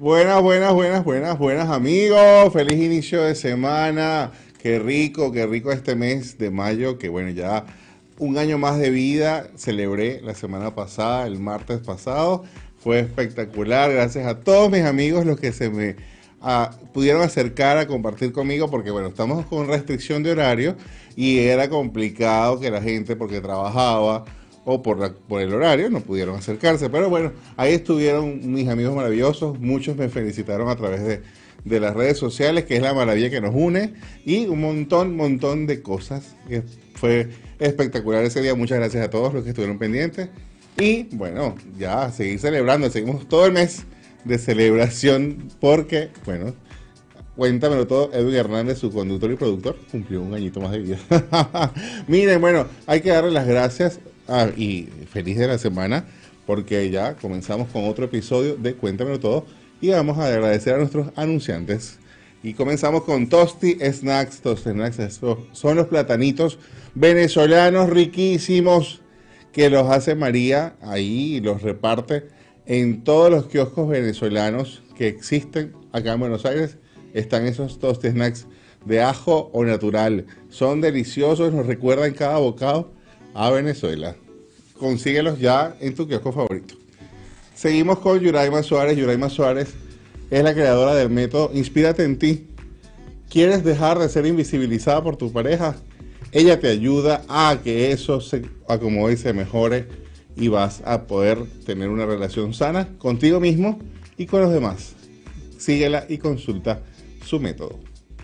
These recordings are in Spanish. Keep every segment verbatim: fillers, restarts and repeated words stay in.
Buenas, buenas, buenas, buenas, buenas amigos. Feliz inicio de semana. Qué rico, qué rico este mes de mayo. Que bueno, ya un año más de vida. Celebré la semana pasada, el martes pasado. Fue espectacular. Gracias a todos mis amigos los que se me ah, pudieron acercar a compartir conmigo. Porque bueno, estamos con restricción de horario y era complicado que la gente, porque trabajaba o por, la, por el horario, no pudieron acercarse. Pero bueno, ahí estuvieron mis amigos maravillosos. Muchos me felicitaron a través de, de las redes sociales, que es la maravilla que nos une. Y un montón, montón de cosas. Que fue espectacular ese día. Muchas gracias a todos los que estuvieron pendientes. Y bueno, ya a seguir celebrando. Seguimos todo el mes de celebración porque, bueno, cuéntamelo todo, Edwin Hernández, su conductor y productor, cumplió un añito más de vida. Miren, bueno, hay que darle las gracias ah, y feliz de la semana porque ya comenzamos con otro episodio de Cuéntamelo Todo y vamos a agradecer a nuestros anunciantes. Y comenzamos con Tosti Snacks. Tosti Snacks son los platanitos venezolanos riquísimos que los hace María ahí y los reparte en todos los kioscos venezolanos que existen acá en Buenos Aires. Están esos Tosti Snacks de ajo o natural. Son deliciosos, nos recuerdan cada bocado a Venezuela. Consíguelos ya en tu kiosco favorito. Seguimos con Yuraima Suárez. Yuraima Suárez es la creadora del método Inspírate en ti. ¿Quieres dejar de ser invisibilizada por tu pareja? Ella te ayuda a que eso se acomode y se mejore y vas a poder tener una relación sana contigo mismo y con los demás. Síguela y consulta su método.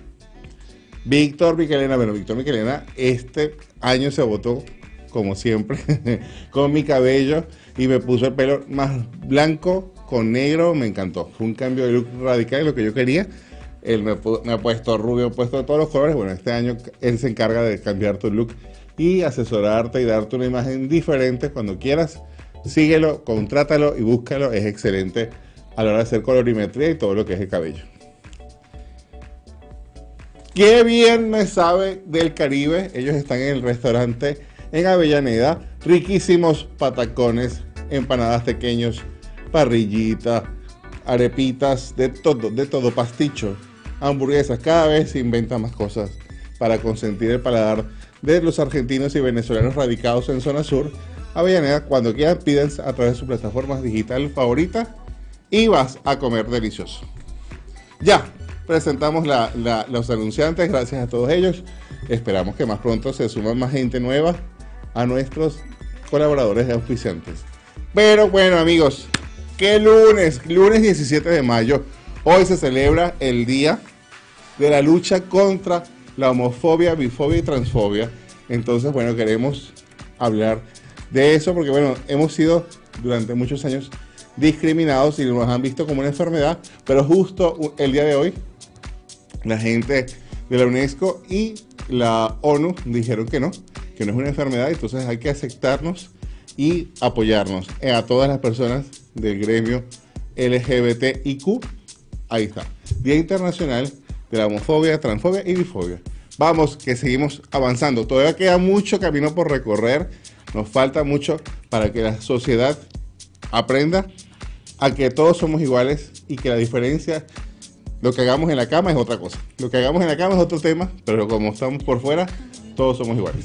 Víctor Michelena, bueno, Víctor Michelena este año se votó, como siempre, con mi cabello y me puso el pelo más blanco con negro, me encantó. Fue un cambio de look radical, lo que yo quería. Él me, me ha puesto rubio, me ha puesto de todos los colores. Bueno, este año él se encarga de cambiar tu look y asesorarte y darte una imagen diferente cuando quieras. Síguelo, contrátalo y búscalo, es excelente a la hora de hacer colorimetría y todo lo que es el cabello. Qué bien me sabe del Caribe. Ellos están en el restaurante en Avellaneda. Riquísimos patacones, empanadas pequeños, parrillita, arepitas, de todo, de todo, pasticho, hamburguesas. Cada vez se inventan más cosas para consentir el paladar de los argentinos y venezolanos radicados en zona sur. Avellaneda, cuando quieran, piden a través de su plataforma digital favorita y vas a comer delicioso. Ya presentamos la, la, los anunciantes, gracias a todos ellos. Esperamos que más pronto se suman más gente nueva a nuestros colaboradores y auspiciantes. Pero bueno, amigos, que lunes, lunes diecisiete de mayo, hoy se celebra el día de la lucha contra la homofobia, bifobia y transfobia. Entonces, bueno, queremos hablar de eso porque, bueno, hemos sido durante muchos años discriminados y nos han visto como una enfermedad, pero justo el día de hoy la gente de la UNESCO y la ONU dijeron que no, que no es una enfermedad, entonces hay que aceptarnos y apoyarnos a todas las personas del gremio L G B T I Q. Ahí está, Día Internacional de la Homofobia, Transfobia y Bifobia. Vamos, que seguimos avanzando, todavía queda mucho camino por recorrer, nos falta mucho para que la sociedad aprenda a que todos somos iguales y que la diferencia, lo que hagamos en la cama es otra cosa. Lo que hagamos en la cama es otro tema, pero como estamos por fuera, todos somos iguales.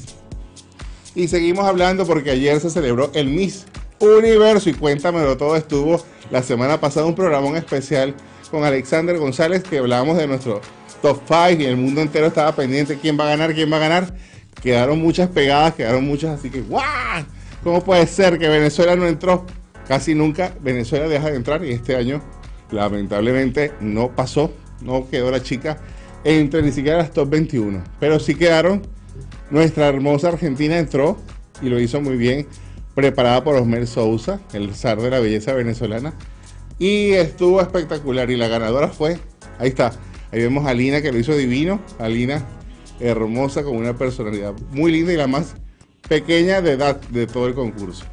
Y seguimos hablando porque ayer se celebró el Miss Universo y Cuéntamelo Todo. Estuvo la semana pasada un programa especial con Alexander González que hablábamos de nuestro top cinco y el mundo entero estaba pendiente quién va a ganar, quién va a ganar. Quedaron muchas pegadas, quedaron muchas, así que ¡guau! ¿Cómo puede ser que Venezuela no entró? Casi nunca Venezuela deja de entrar y este año lamentablemente no pasó, no quedó la chica entre ni siquiera las top veintiuno, pero sí quedaron. Nuestra hermosa Argentina entró y lo hizo muy bien, preparada por Osmer Sousa, el zar de la belleza venezolana, y estuvo espectacular. Y la ganadora fue, ahí está, ahí vemos a Lina que lo hizo divino, a Lina hermosa con una personalidad muy linda y la más pequeña de edad de todo el concurso.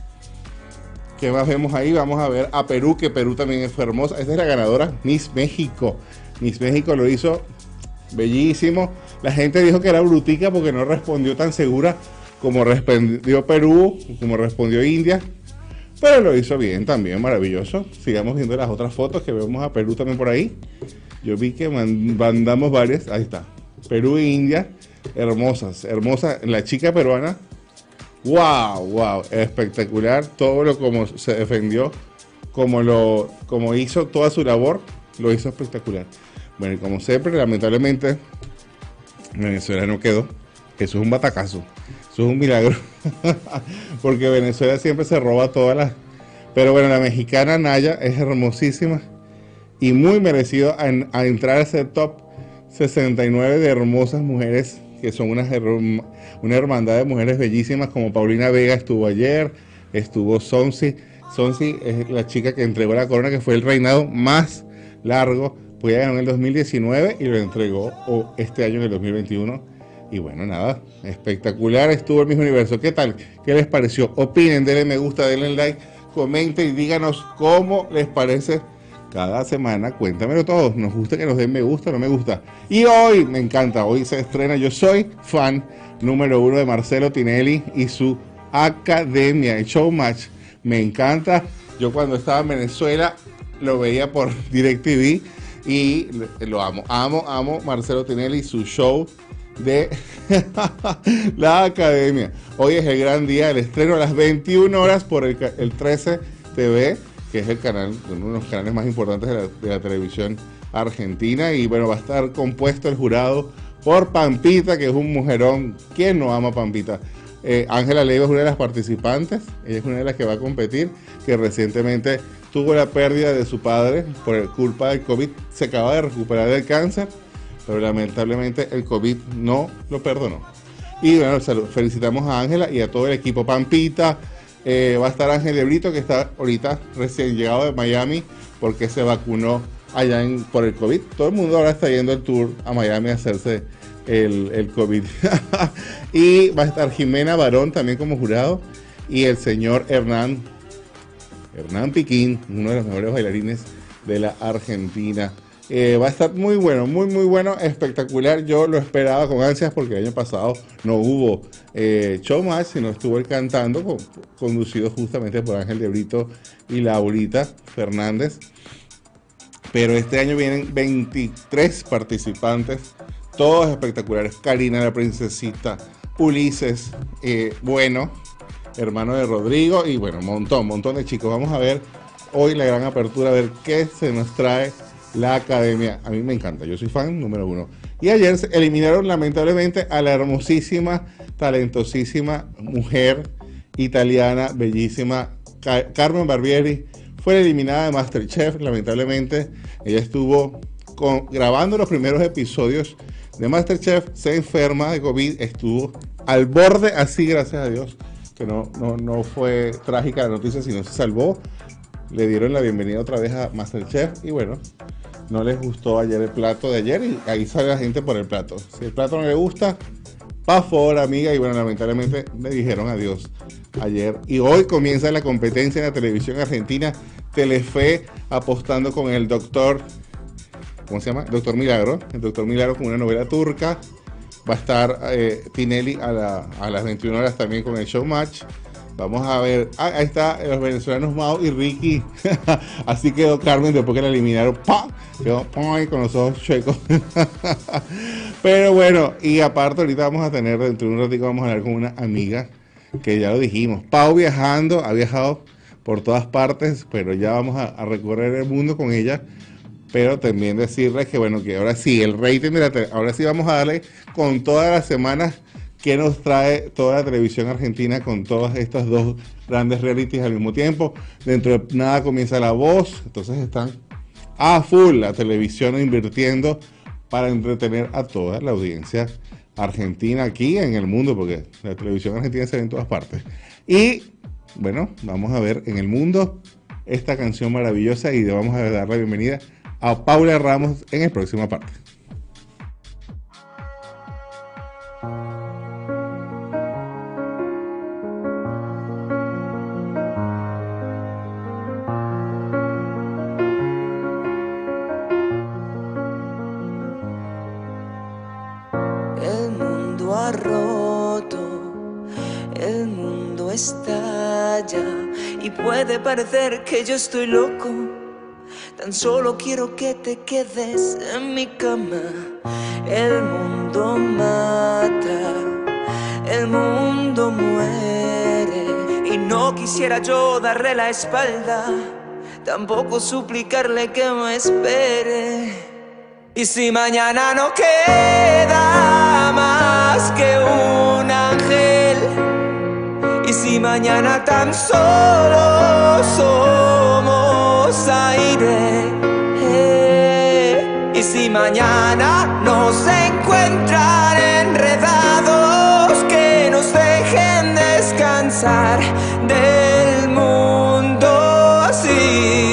¿Qué más vemos ahí? Vamos a ver a Perú, que Perú también fue hermosa. Esta es la ganadora, Miss México. Miss México lo hizo bellísimo. La gente dijo que era brutica porque no respondió tan segura como respondió Perú, como respondió India. pero lo hizo bien también, maravilloso. Sigamos viendo las otras fotos que vemos a Perú también por ahí. Yo vi que mandamos varias, ahí está, Perú e India, hermosas, hermosas, la chica peruana, wow, wow, espectacular, todo lo como se defendió, como lo, como hizo toda su labor, lo hizo espectacular. Bueno, y como siempre, lamentablemente, Venezuela no quedó, eso es un batacazo, eso es un milagro, porque Venezuela siempre se roba todas las, pero bueno, la mexicana Naya es hermosísima, y muy merecido a, a entrar a ese top sesenta y nueve de hermosas mujeres, que son unas, una hermandad de mujeres bellísimas, como Paulina Vega estuvo ayer, estuvo Sonsi. Sonsi es la chica que entregó la corona, que fue el reinado más largo, pues ella ganó en el dos mil diecinueve y lo entregó o este año en el dos mil veintiuno. Y bueno, nada, espectacular estuvo el Miss Universo. ¿Qué tal? ¿Qué les pareció? Opinen, denle me gusta, denle like, comenten y díganos cómo les parece. Cada semana, cuéntamelo todo. Nos gusta que nos den me gusta o no me gusta. Y hoy, me encanta, hoy se estrena. Yo soy fan número uno de Marcelo Tinelli y su academia, el Showmatch. Me encanta. Yo cuando estaba en Venezuela lo veía por DirecTV y lo amo. Amo, amo Marcelo Tinelli y su show de la academia. Hoy es el gran día del estreno a las veintiuna horas por el, el trece T V, que es el canal, uno de los canales más importantes de la, de la televisión argentina. Y bueno, va a estar compuesto el jurado por Pampita, que es un mujerón. ¿Quién no ama a Pampita? Ángela eh, Leiva es una de las participantes, ella es una de las que va a competir, que recientemente tuvo la pérdida de su padre por culpa del COVID, se acaba de recuperar del cáncer, pero lamentablemente el COVID no lo perdonó. Y bueno, salud, felicitamos a Ángela y a todo el equipo. Pampita, Eh, va a estar Ángel de Brito, que está ahorita recién llegado de Miami porque se vacunó allá en, por el COVID. Todo el mundo ahora está yendo el tour a Miami a hacerse el, el COVID. Y va a estar Jimena Barón también como jurado y el señor Hernán Hernán Piquín, uno de los mejores bailarines de la Argentina. Eh, va a estar muy bueno, muy muy bueno, espectacular. Yo lo esperaba con ansias porque el año pasado no hubo eh, Showmatch, sino estuvo el cantando, con, conducido justamente por Ángel de Brito y Laurita Fernández. Pero este año vienen veintitrés participantes, todos espectaculares. Karina la Princesita, Ulises, eh, bueno, hermano de Rodrigo, y bueno, un montón, montón de chicos. Vamos a ver hoy la gran apertura, a ver qué se nos trae la academia. A mí me encanta, yo soy fan número uno. Y ayer se eliminaron lamentablemente a la hermosísima, talentosísima mujer italiana, bellísima, Car Carmen Barbieri. Fue eliminada de MasterChef, lamentablemente. Ella estuvo con, grabando los primeros episodios de MasterChef, se enferma de COVID, estuvo al borde, así gracias a Dios, que no, no, no fue trágica la noticia, sino se salvó. Le dieron la bienvenida otra vez a MasterChef y bueno, no les gustó ayer el plato de ayer y ahí sale la gente por el plato. Si el plato no le gusta, pa' favor, amiga. Y bueno, lamentablemente me dijeron adiós ayer. Y hoy comienza la competencia en la televisión argentina. Telefe apostando con el doctor, ¿cómo se llama? Doctor Milagro. El doctor Milagro con una novela turca. Va a estar eh, Tinelli a, la, a las veintiuna horas también con el Showmatch. Vamos a ver, ah, ahí está los venezolanos Mao y Ricky. Así quedó Carmen después que la eliminaron. ¡Pam! Quedó ¡pam! Con los ojos chuecos. Pero bueno, y aparte ahorita vamos a tener, dentro de un ratito vamos a hablar con una amiga que ya lo dijimos. Pau viajando, ha viajado por todas partes, pero ya vamos a, a recorrer el mundo con ella. Pero también decirles que bueno, que ahora sí, el rating de la tele, ahora sí vamos a darle con todas las semanas que nos trae toda la televisión argentina con todas estas dos grandes realities al mismo tiempo. Dentro de nada comienza La Voz, entonces están a full la televisión invirtiendo para entretener a toda la audiencia argentina aquí en el mundo, porque la televisión argentina se ve en todas partes. Y bueno, vamos a ver en el mundo esta canción maravillosa y le vamos a dar la bienvenida a Paula Ramos en la próxima parte. El mundo ha roto, el mundo estalla y puede parecer que yo estoy loco. Tan solo quiero que te quedes en mi cama. El mundo mata, el mundo muere, y no quisiera yo darle la espalda, tampoco suplicarle que me espere. Y si mañana no queda más que un ángel, y si mañana tan solo somos aire, eh, y si mañana nos encuentran enredados, que nos dejen descansar del mundo así.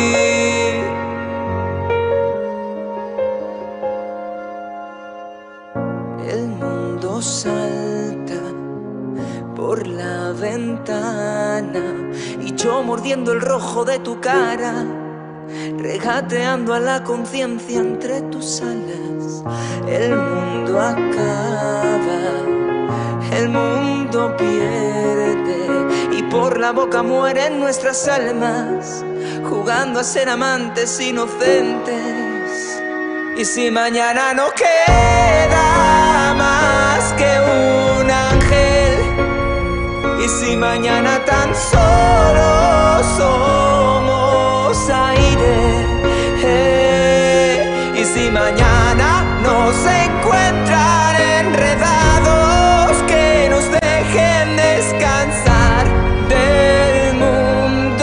El mundo salta por la ventana y yo mordiendo el rojo de tu cara, regateando a la conciencia entre tus alas. El mundo acaba, el mundo pierde, y por la boca mueren nuestras almas, jugando a ser amantes inocentes. Y si mañana no queda más que un ángel, y si mañana tan solo somos aire, eh, y si mañana nos encuentran enredados, que nos dejen descansar del mundo.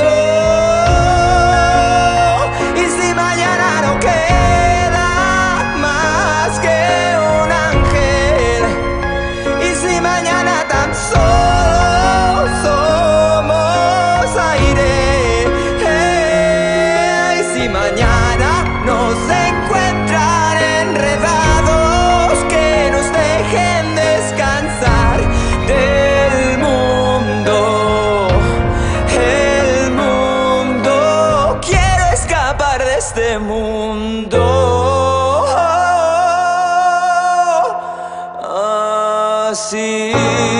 Y si mañana no queda más que un ángel, y si mañana tan solo somos aire, eh, y si mañana nos encuentran enredados, que nos dejen descansar del mundo, el mundo. Quiero escapar de este mundo así.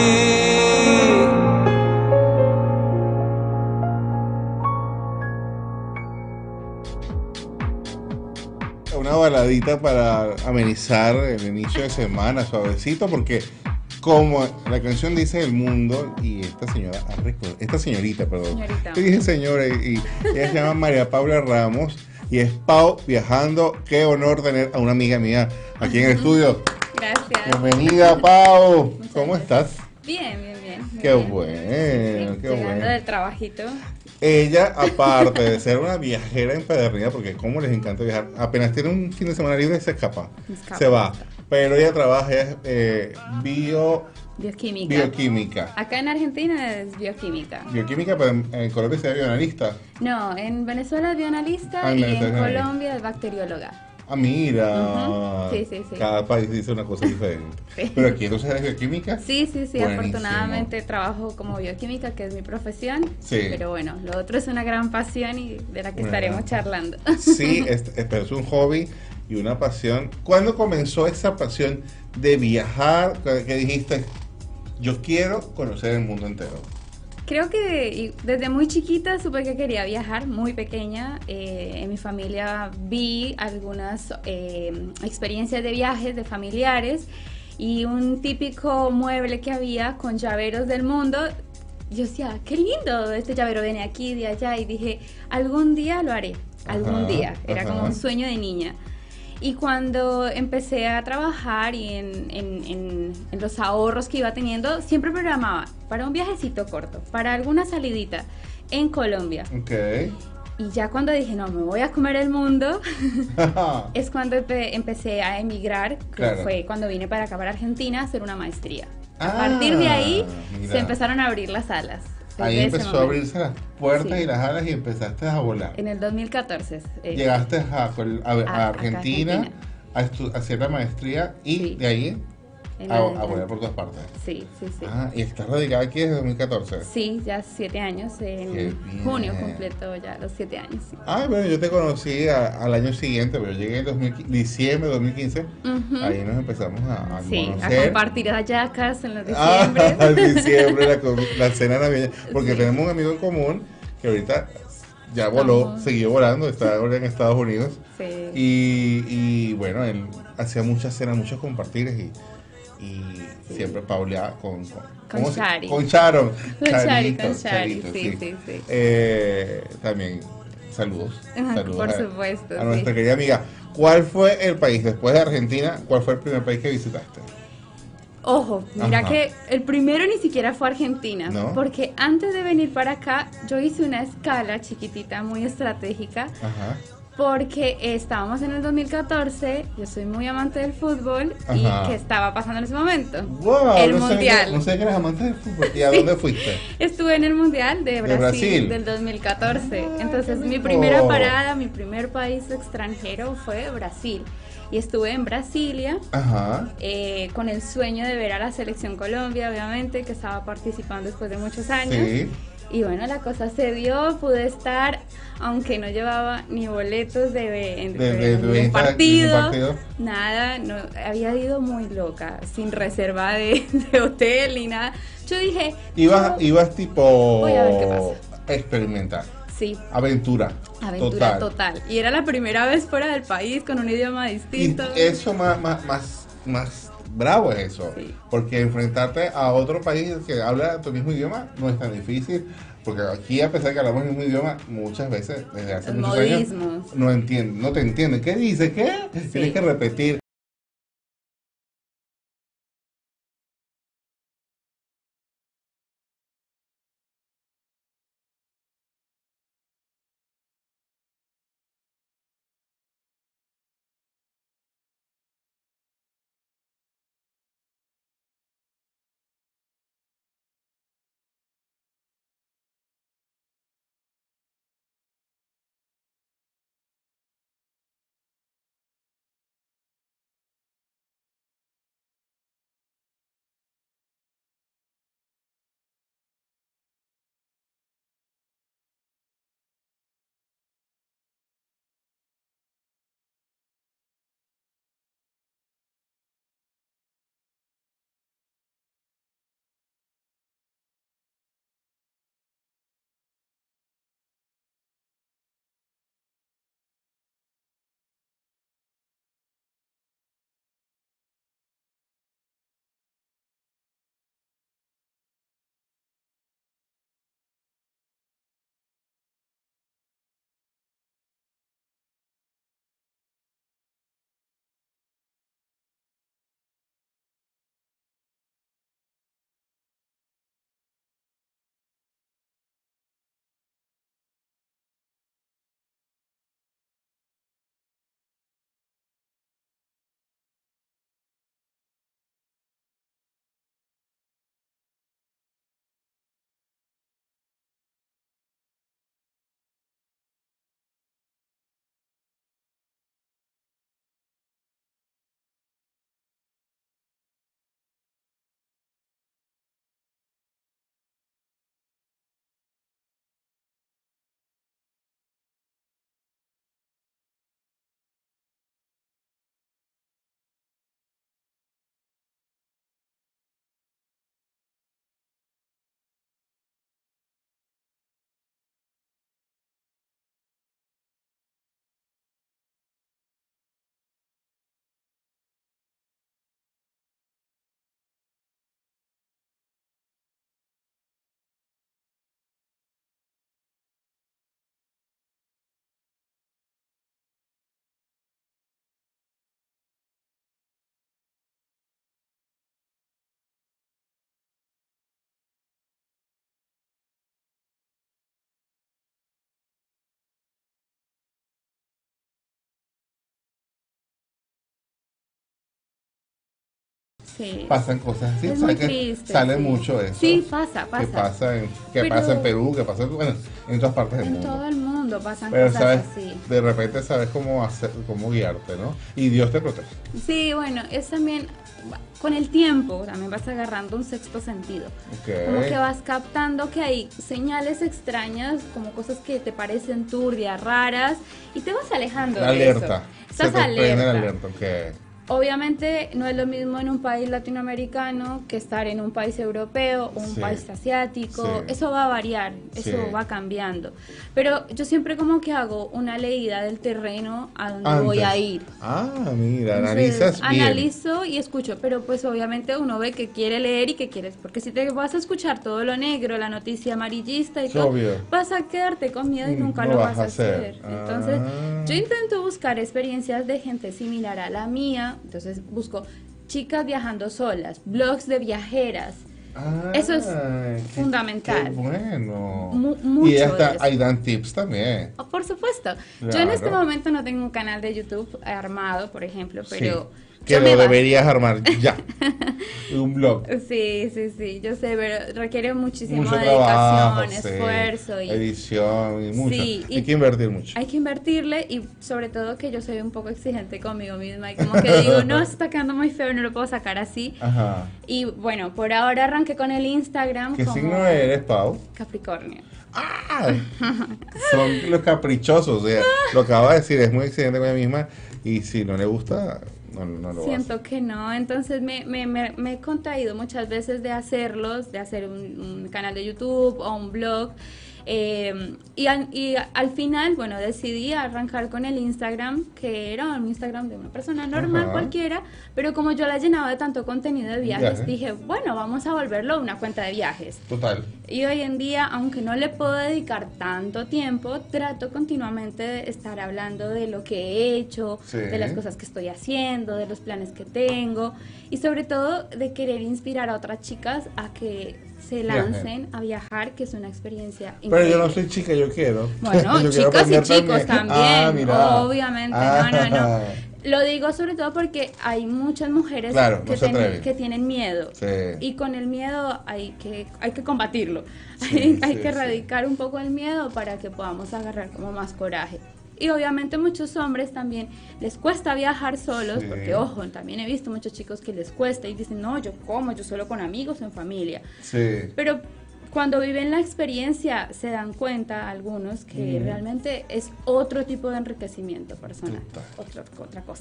Una baladita para amenizar el inicio de semana, suavecito, porque como la canción dice el mundo, y esta señora, esta señorita, perdón, Señorita. yo dije señora, y ella se llama María Paula Ramos, y es Pau Viajando. Qué honor tener a una amiga mía aquí en el estudio. Gracias. Bienvenida, Pau. Muchas ¿Cómo gracias. estás? Bien, bien, bien. muy Qué bien. bueno, Sí, qué llegando bueno. del trabajito. Ella, aparte de ser una viajera empedernida, porque como les encanta viajar, apenas tiene un fin de semana libre se escapa, Me escapo, se va. me escapo. Pero ella trabaja es eh, bio, Bioquímica. bioquímica. Acá en Argentina es bioquímica. Bioquímica, pero en, en Colombia se bioanalista. No, en Venezuela es bioanalista Ah, en y Venezuela en es analista. Colombia es bacterióloga. Ah, mira. Ujú. Sí, sí, sí. Cada país dice una cosa diferente. Sí. Pero aquí entonces eres bioquímica. Sí, sí, sí, Buenísimo. afortunadamente trabajo como bioquímica, que es mi profesión. Sí. Pero bueno, lo otro es una gran pasión y de la que Una estaremos gran- charlando. Sí, es, es- pero es un hobby y una pasión. ¿Cuándo comenzó esa pasión de viajar? Que que dijiste, yo quiero conocer el mundo entero. Creo que y desde muy chiquita supe que quería viajar, muy pequeña. Eh, en mi familia vi algunas eh, experiencias de viajes de familiares y un típico mueble que había con llaveros del mundo. Yo decía, qué lindo, este llavero viene aquí, de allá, y dije, algún día lo haré, algún Ajá, día. Era ajá. como un sueño de niña. Y cuando empecé a trabajar y en, en- en- en los ahorros que iba teniendo, siempre programaba para un viajecito corto, para alguna salidita en Colombia. Ok. Y ya cuando dije, no, me voy a comer el mundo, es cuando empe- empecé a emigrar, que Claro. fue cuando vine para acá, para Argentina, a hacer una maestría. A Ah, partir de ahí mira. se empezaron a abrir las alas. Ahí desde ese empezó a momento. abrirse las puertas Sí. y las alas y empezaste a volar. En el dos mil catorce. eh, Llegaste a, Col- a- a a- acá a Argentina, Argentina. a, estu- a hacer la maestría y Sí. de ahí en a, a adelante. volar por todas partes. Sí, sí, sí. Ah, y estás radicada aquí desde dos mil catorce. Sí, ya siete años. Qué En bien. junio completo ya los siete años. Sí. Ah, bueno, yo te conocí a- al año siguiente, pero yo llegué en dos mil quince, diciembre de dos mil quince. Ujú. Ahí nos empezamos a, a Sí, a conocer. compartir hallacas en los Ah, diciembre. diciembre, la, comi- la cena navideña. Porque Sí. tenemos un amigo en común que ahorita ya voló, Estamos- siguió volando, está ahora en Estados Unidos. Sí. Y, y bueno, él hacía muchas cenas, muchos compartires y, y Sí. siempre pauleaba con, con, Con ¿cómo se- Shari. Con Sharon. Con Shari, Charito, con Shari, Charito, sí, sí, sí. Eh, también saludos. Ajá, saludos por a, supuesto, a nuestra sí. querida amiga. ¿Cuál fue el país, después de Argentina, cuál fue el primer país que visitaste? Ojo, mira Ajá. que el primero ni siquiera fue Argentina, ¿No? porque antes de venir para acá yo hice una escala chiquitita, muy estratégica, Ajá. porque estábamos en el dos mil catorce, yo soy muy amante del fútbol Ajá. y ¿qué estaba pasando en ese momento? Wow, el no sabía Mundial. que- no sé que eres amante del fútbol. ¿Y a dónde fuiste? Estuve en el Mundial de Brasil, Brasil. del dos mil catorce. Ah, Entonces qué mi rico. primera parada, mi primer país extranjero fue Brasil. Y estuve en Brasilia Ajá. eh, con el sueño de ver a la selección Colombia, obviamente, que estaba participando después de muchos años. Sí. Y bueno, la cosa se dio, pude estar, aunque no llevaba ni boletos de, de, De- de- de ningún venta, partido, ningún partido. nada, no, había ido muy loca, sin reserva de, de hotel ni nada. Yo dije, Ibas, yo- ibas tipo Voy a ver qué pasa. experimentar. sí, Aventura. aventura total. total. Y era la primera vez fuera del país con un idioma Y distinto. eso más, más, más, más bravo es eso. Sí. Porque enfrentarte a otro país que habla tu mismo idioma no es tan difícil. Porque aquí, a pesar de que hablamos el mismo idioma, muchas veces, desde hace Los muchos modismos. años, no entienden, no te entienden. ¿Qué dice? ¿Qué? Tienes que repetir. Sí. pasan cosas así. Es ¿Sabes muy que triste, sale sí. mucho eso? Sí, pasa, pasa. Que pasa en, que Pero- pasa en Perú, que pasa bueno, en todas partes del En mundo. todo el mundo pasan Pero cosas sabes, así. de repente sabes cómo hacer, cómo guiarte, ¿no? Y Dios te protege. Sí, bueno, es también, con el tiempo, también vas agarrando un sexto sentido. Ok. Como que vas captando que hay señales extrañas, como cosas que te parecen turbias, raras, y te vas alejando La de alerta. eso. Se Estás te prende la alerta. alerta, ok. Obviamente no es lo mismo en un país latinoamericano que estar en un país europeo o un Sí. país asiático. Sí. Eso va a variar, eso Sí. va cambiando. Pero yo siempre como que hago una leída del terreno a donde Antes. voy a ir. Ah, mira, Entonces, analizas bien. analizo y escucho, pero pues obviamente uno ve que quiere leer y que quieres, porque si te vas a escuchar todo lo negro, la noticia amarillista y Es todo, obvio. vas a quedarte con miedo y Mm, nunca no lo vas vas a a hacer. hacer. Entonces, Ah. yo intento buscar experiencias de gente similar a la mía, entonces busco chicas viajando solas, blogs de viajeras. Ah, Eso es qué- fundamental. Qué bueno. Mu- mucho y hasta de eso. ahí dan tips también. Oh, por supuesto. Yo en Claro. este momento no tengo un canal de YouTube armado, por ejemplo, pero Sí, que yo lo me baso- deberías armar ya. Un blog. Sí, sí, sí, yo sé, pero requiere muchísimo Mucho dedicación, trabajo, sí, esfuerzo y edición y mucho. Sí, y- Hay que invertir mucho. hay que invertirle y sobre todo que yo soy un poco exigente conmigo misma y como que digo, no, esto está quedando muy feo, no lo puedo sacar así. Ajá. Y bueno, por ahora arranqué con el Instagram ¿Qué como signo eres, Pau? Capricornio. ¡Ah! Son los caprichosos. O sea, lo acabo de decir, es muy exigente con ella misma y si no le gusta, no, no lo Siento que no, entonces me, me, me, me he contraído muchas veces de hacerlos, de hacer un, un canal de YouTube o un blog. Eh, y, al, y al final, bueno, decidí arrancar con el Instagram, que era un Instagram de una persona normal Ajá. cualquiera, pero como yo la llenaba de tanto contenido de viajes, Viaje. dije, bueno, vamos a volverlo una cuenta de viajes. Total. Y hoy en día, aunque no le puedo dedicar tanto tiempo, trato continuamente de estar hablando de lo que he hecho, Sí. de las cosas que estoy haciendo, de los planes que tengo y sobre todo de querer inspirar a otras chicas a que se Viajen. lancen a viajar, que es una experiencia Pero increíble. yo no soy chica, yo quiero. Bueno, Yo quiero chicas y aprender chicos también, Ah, mira. obviamente, Ah. no, no, no. Lo digo sobre todo porque hay muchas mujeres Claro, que, no se tienen, atreven. que tienen miedo. Sí. Y con el miedo hay que, hay que combatirlo. Sí, hay hay sí, que sí. erradicar un poco el miedo para que podamos agarrar como más coraje. Y obviamente muchos hombres también les cuesta viajar solos, Sí. porque ojo, también he visto muchos chicos que les cuesta y dicen, no, yo como, yo solo con amigos o en familia. Sí. Pero cuando viven la experiencia se dan cuenta algunos que Mm. realmente es otro tipo de enriquecimiento personal, Total. otra, otra cosa.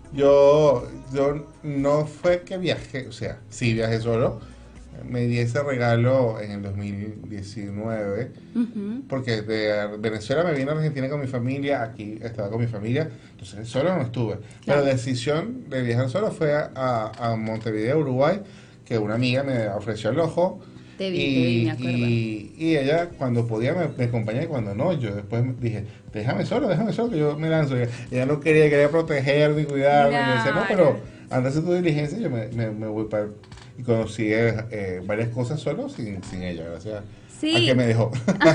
Yo, yo no fue que viajé, o sea, sí viajé solo. Me di ese regalo en el dos mil diecinueve, Ujú. porque de Venezuela me vine a Argentina con mi familia, aquí estaba con mi familia, entonces solo no estuve. Claro. La decisión de viajar solo fue a, a, a Montevideo, Uruguay, que una amiga me ofreció el ojo. Te vi, y, te vi, me acuerdo. y, y ella cuando podía me, me acompañaba y cuando no, yo después dije, déjame solo, déjame solo, que yo me lanzo. Ella, ella no quería, quería protegerme y cuidarme. Y yo decía, no, Claro. pero anda a hacer tu diligencia y yo me, me, me voy para... Y conocí eh, varias cosas solo sin, sin ella, gracias Sí. a que me dejó.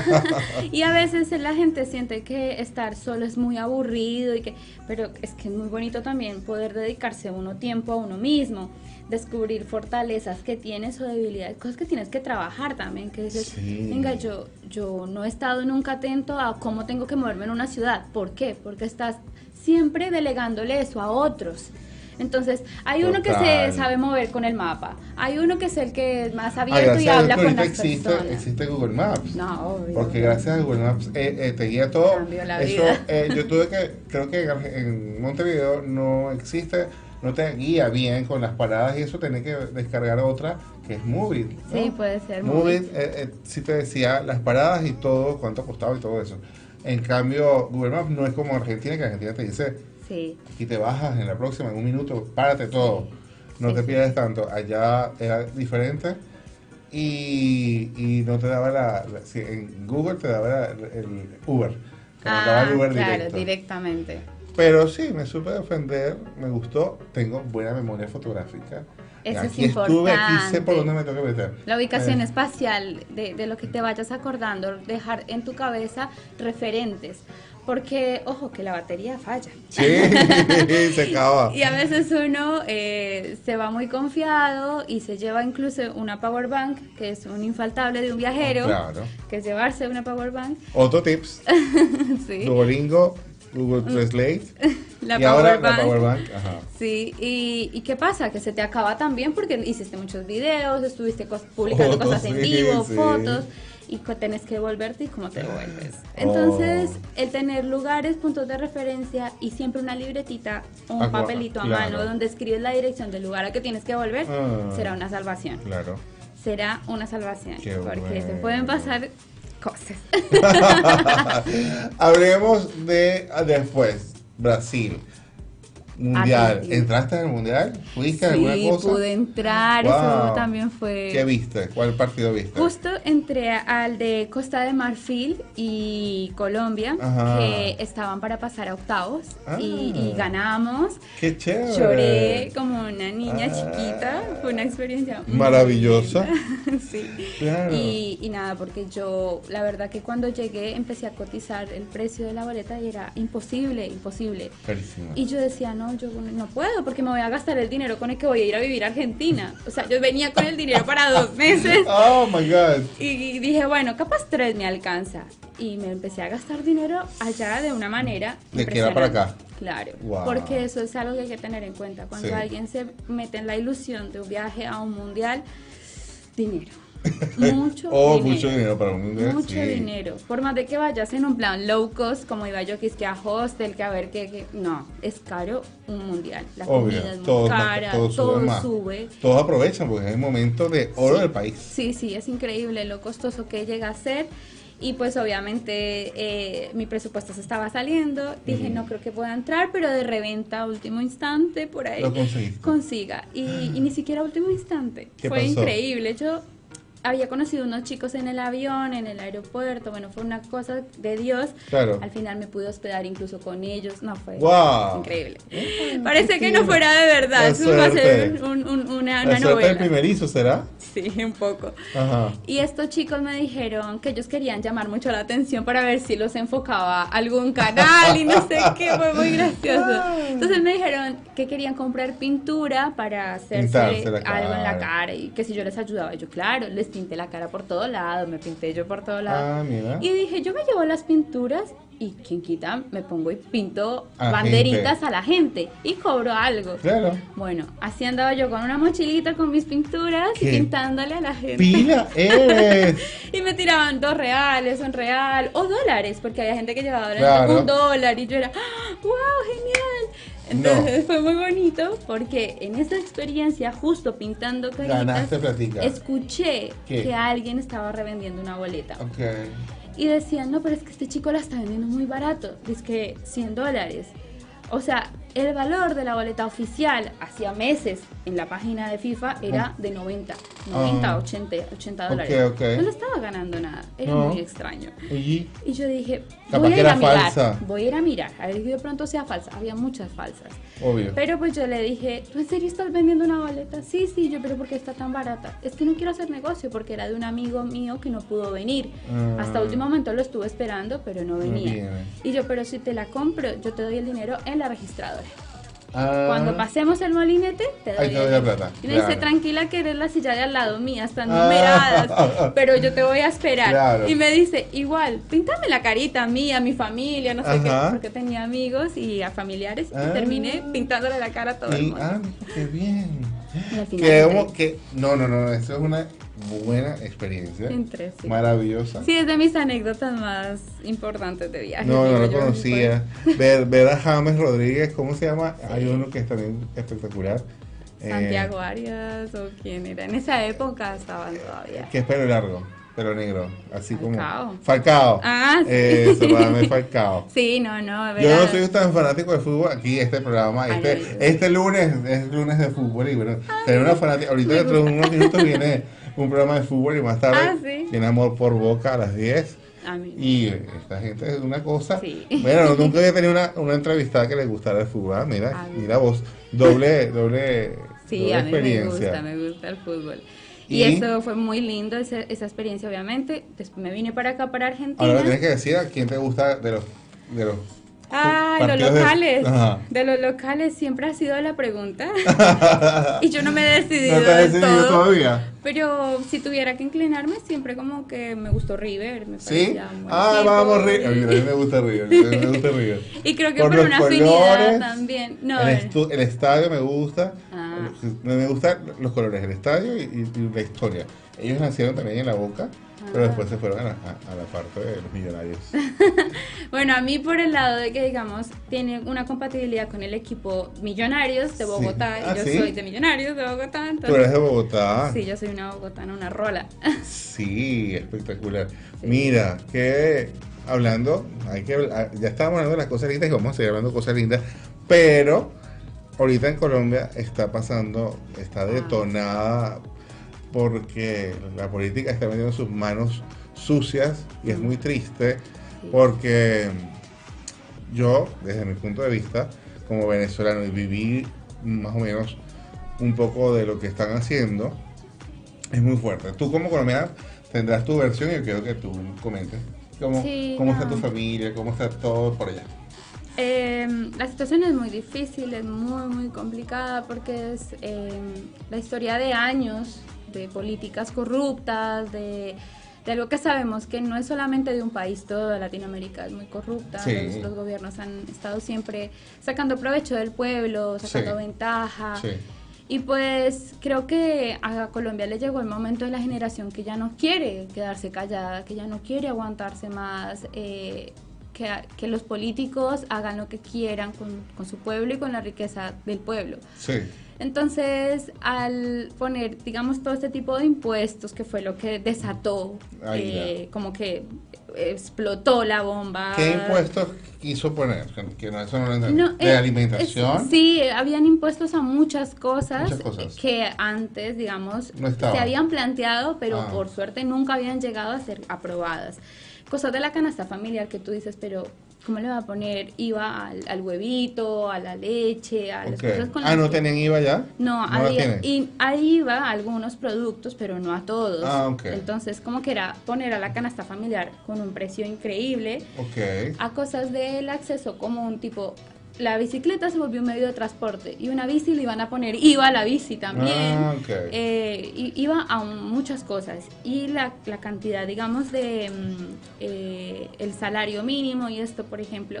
Y a veces la gente siente que estar solo es muy aburrido y que, pero es que es muy bonito también poder dedicarse uno tiempo a uno mismo, descubrir fortalezas que tienes o debilidades, cosas que tienes que trabajar también, que dices, Sí. venga, yo, yo no he estado nunca atento a cómo tengo que moverme en una ciudad. ¿Por qué? Porque estás siempre delegándole eso a otros. Entonces, hay uno que Total. se sabe mover con el mapa, hay uno que es el que es más abierto Ah, y gracias a Dios habla que con ahorita las existe, personas. existe Google Maps. No, obvio. Porque gracias a Google Maps eh, eh, te guía todo. Cambió la Eso, vida. eh, yo tuve que, creo que en Montevideo no existe, no te guía bien con las paradas y eso, tenés que descargar otra que es Movit, ¿no? Sí, puede ser Movit. Movit. Eh, eh, sí te decía las paradas y todo, cuánto costaba y todo eso. En cambio, Google Maps no es como Argentina, que Argentina te dice, Sí. aquí te bajas en la próxima, en un minuto, párate todo. No Sí, te sí. pierdes tanto. Allá era diferente y, y no te daba la, la- sí, en Google te daba la- el Uber. Te mandaba Ah, el Uber claro, directo. directamente. Pero sí, me supe defender, me gustó, tengo buena memoria fotográfica. Eso es aquí estuve, aquí sé por importante. dónde me tengo que meter. La ubicación Eh, espacial de, de lo que te vayas acordando, dejar en tu cabeza referentes. Porque, ojo, que la batería falla. Sí, se acaba. Y a veces uno eh, se va muy confiado y se lleva incluso una power bank, que es un infaltable de un viajero, Claro. que es llevarse una power bank. Otro tips, Sí. Duolingo, Google Translate, La y power ahora bank. la Power Bank. Ajá. Sí, y, y ¿qué pasa? Que se te acaba también porque hiciste muchos videos, estuviste cos- publicando Fotos, cosas en sí, vivo, sí. fotos, y co- tenés que devolverte y cómo te devuelves. Entonces, Oh. el tener lugares, puntos de referencia y siempre una libretita o un Ah, papelito a claro. mano donde escribes la dirección del lugar al que tienes que volver, Ah. será una salvación. Claro. Será una salvación. Qué porque te bueno. pueden pasar cosas. Hablemos de ah, después, Brasil. Mundial. Argentina. ¿Entraste en el mundial? ¿Fuiste a alguna Sí, cosa? pude entrar, Wow. eso también fue... ¿Qué viste? ¿Cuál partido viste? Justo entré al de Costa de Marfil y Colombia, Ajá. que estaban para pasar a octavos Ah. y, y ganamos. ¡Qué chévere! Lloré como una niña Ah. chiquita, fue una experiencia muy Maravillosa. linda. Sí. Claro. Y, y nada, porque yo, la verdad que cuando llegué empecé a cotizar el precio de la boleta y era imposible, imposible. Carísimo. Y yo decía, no, yo no puedo porque me voy a gastar el dinero con el que voy a ir a vivir a Argentina. O sea, yo venía con el dinero para dos meses. Oh my God. Y dije, bueno, capaz tres me alcanza. Y me empecé a gastar dinero allá de una manera De que era para impresionante. acá. Claro, Wow. porque eso es algo que hay que tener en cuenta. Cuando Sí. alguien se mete en la ilusión de un viaje a un mundial, dinero. Mucho Oh, dinero. mucho dinero para un mundial. Mucho sí. dinero. Por más de que vayas en un plan low cost, como iba yo, que es que a hostel, que a ver qué. qué- No, es caro un mundial. La Obvio, comida es muy todo, cara, todo todo, sube más. sube. Todos aprovechan porque es el momento de oro Sí. del país. Sí, sí, es increíble lo costoso que llega a ser. Y pues obviamente eh, mi presupuesto se estaba saliendo. Dije, Ujú. no creo que pueda entrar, pero de reventa a último instante, por ahí. Lo conseguiste. Consiga. Y, y ni siquiera a último instante. ¿Qué Fue pasó? increíble. Yo había conocido unos chicos en el avión, en el aeropuerto. Bueno, fue una cosa de Dios. Claro. Al final me pude hospedar incluso con ellos. No, fue Wow. increíble. Mm, Parece qué que no fino. fuera de verdad. La Eso va a ser suerte. un- un- una, La una suerte del novela. primerizo, ¿será? Sí, un poco. Ajá. Y estos chicos me dijeron que ellos querían llamar mucho la atención para ver si los enfocaba a algún canal y no sé qué, fue muy gracioso. Entonces me dijeron que querían comprar pintura para hacerse Pintarse la algo en la cara. cara y que si yo les ayudaba. Yo, claro, les pinté la cara por todo lado, me pinté yo por todo lado. Ah, mira. Y dije, yo me llevo las pinturas y quien quita me pongo y pinto A banderitas gente. a la gente y cobro algo. Claro. Bueno, así andaba yo con una mochilita con mis pinturas y ¿Qué pintándole a la gente. ¡Pila eres! Y me tiraban dos reales, un real, o dólares, porque había gente que llevaba dólares, Claro. un dólar, y yo era, ¡ah, wow, genial! Entonces fue muy bonito, porque en esa experiencia, justo pintando caritas, Ganaste platica. escuché ¿Qué? que alguien estaba revendiendo una boleta. Ok. Y decían, no, pero es que este chico la está vendiendo muy barato, es que cien dólares. O sea, el valor de la boleta oficial hacía meses en la página de FIFA era de noventa, noventa, Ah. ochenta, ochenta Ok, dólares. ok. No le estaba ganando nada, era No. muy extraño. Y Y yo dije, Capaz voy a que ir a era mirar, falsa. voy a ir a mirar, a ver que de pronto sea falsa. Había muchas falsas. obvio. Pero pues yo le dije, ¿tú en serio estás vendiendo una boleta? Sí, sí, yo, pero ¿por qué está tan barata? Es que no quiero hacer negocio porque era de un amigo mío que no pudo venir. Ah. Hasta último momento lo estuve esperando, pero no venía. viene. Y yo, pero si te la compro, yo te doy el dinero en la registradora. Ah, Cuando pasemos el molinete, te doy, Ahí te doy el la dinero. plata, Y me dice, claro. tranquila que eres la silla de al lado mía, están Ah. numeradas, pero yo te voy a esperar. Claro. Y me dice, igual, píntame la carita a mí, a mi familia, no sé Ajá. qué, porque tenía amigos y a familiares, Ah. y terminé pintándole la cara a todo el y- mundo. ah, qué bien. Y al final Que, entré. como que, no, no, no, esto es una buena experiencia. Entré, sí. Maravillosa. Sí, es de mis anécdotas más importantes de viaje. No, no digo lo yo, conocía. Ver, ver a James Rodríguez, ¿cómo se llama? Hay uno que es también espectacular. fue Eh, Santiago Arias o quién era. En esa época estaban todavía. que es pelo largo, pelo negro, así Falcao. como. Falcao. Ah, sí. Eso, para mí es Falcao. Sí, no, no. Yo ¿verdad? no soy tan fanático de fútbol. Aquí, este programa, Ay, este, no. este lunes es lunes de fútbol. Y bueno, tener una fanática. Ahorita me dentro de gusta. unos minutos viene un programa de fútbol y más tarde Ah, sí. viene Amor por Boca a las diez. A mí. Y esta gente es una cosa. Sí. Bueno, nunca había tenido una, una entrevistada que le gustara el fútbol. Ah, mira, A mí. mira vos. Doble, doble, Sí, doble a mí me experiencia. gusta, me gusta el fútbol. Y, ¿Y? esto fue muy lindo, ese- esa experiencia obviamente. Después me vine para acá, para Argentina. Ahora tienes que decir a quién te gusta de los de los Ah, los partidos de- locales. Ajá. De, los locales siempre ha sido la pregunta. Y yo no me he decidido, ¿No te has del decidido todo. todavía? Pero si tuviera que inclinarme, siempre como que me gustó River. Me ¿Sí? parecía un buen Ah, equipo, vamos, y- River. A mí me gusta River. A mí me gusta River. Y creo que Por por, los una colores, afinidad también. No, el, eh, estu- el estadio me gusta. Ah. Me me gustan los colores del estadio y, y- y la historia. Ellos nacieron también en La Boca, pero Ah. después se fueron a la, a- a la parte de los millonarios. bueno, a mí por el lado de que, digamos, tiene una compatibilidad con el equipo Millonarios de Sí. Bogotá. Ah, y yo ¿sí? soy de Millonarios de Bogotá. Entonces, Tú eres de Bogotá. sí, yo soy una bogotana, una rola. Sí, espectacular. Mira, que hablando, hay que hablar- ya estábamos hablando de las cosas lindas y vamos a seguir hablando de cosas lindas, pero ahorita en Colombia está pasando, está detonada porque la política está metiendo sus manos sucias y es muy triste porque yo, desde mi punto de vista, como venezolano, y viví más o menos un poco de lo que están haciendo, es muy fuerte. Tú como colombiana tendrás tu versión y yo quiero que tú comentes cómo, Sí, cómo no. está tu familia, cómo está todo por allá. Eh, la situación es muy difícil, es muy, muy complicada porque es eh, la historia de años de políticas corruptas, de, de algo que sabemos que no es solamente de un país, toda Latinoamérica es muy corrupta. Sí. Los, los gobiernos han estado siempre sacando provecho del pueblo, sacando Sí. ventaja. Sí. Y pues creo que a Colombia le llegó el momento de la generación que ya no quiere quedarse callada, que ya no quiere aguantarse más, eh, que, que los políticos hagan lo que quieran con, con su pueblo y con la riqueza del pueblo. Sí. Entonces, al poner, digamos, todo este tipo de impuestos, que fue lo que desató, Ay, eh, como que explotó la bomba. ¿Qué impuestos quiso poner? Que no, eso no lo entendí. No, ¿De eh, alimentación? es- sí, habían impuestos a muchas cosas, Muchas cosas. que antes, digamos, No estaban. se habían planteado, pero Ah. por suerte nunca habían llegado a ser aprobadas. Cosas de la canasta familiar que tú dices, pero ¿cómo le va a poner I V A al, al huevito, a la leche, a las Ok. cosas con Ah, las ¿no que- tenían I V A ya? No, la había, tienen? y ahí iba a algunos productos, pero no a todos. Ah, ok. Entonces, como que era poner a la canasta familiar con un precio increíble Ok. a cosas del acceso común, tipo, la bicicleta se volvió un medio de transporte y una bici le iban a poner I V A a la bici también. Ah, ok. Eh, y iba a muchas cosas. Y la, la cantidad, digamos, de mm, eh, el salario mínimo y esto, por ejemplo,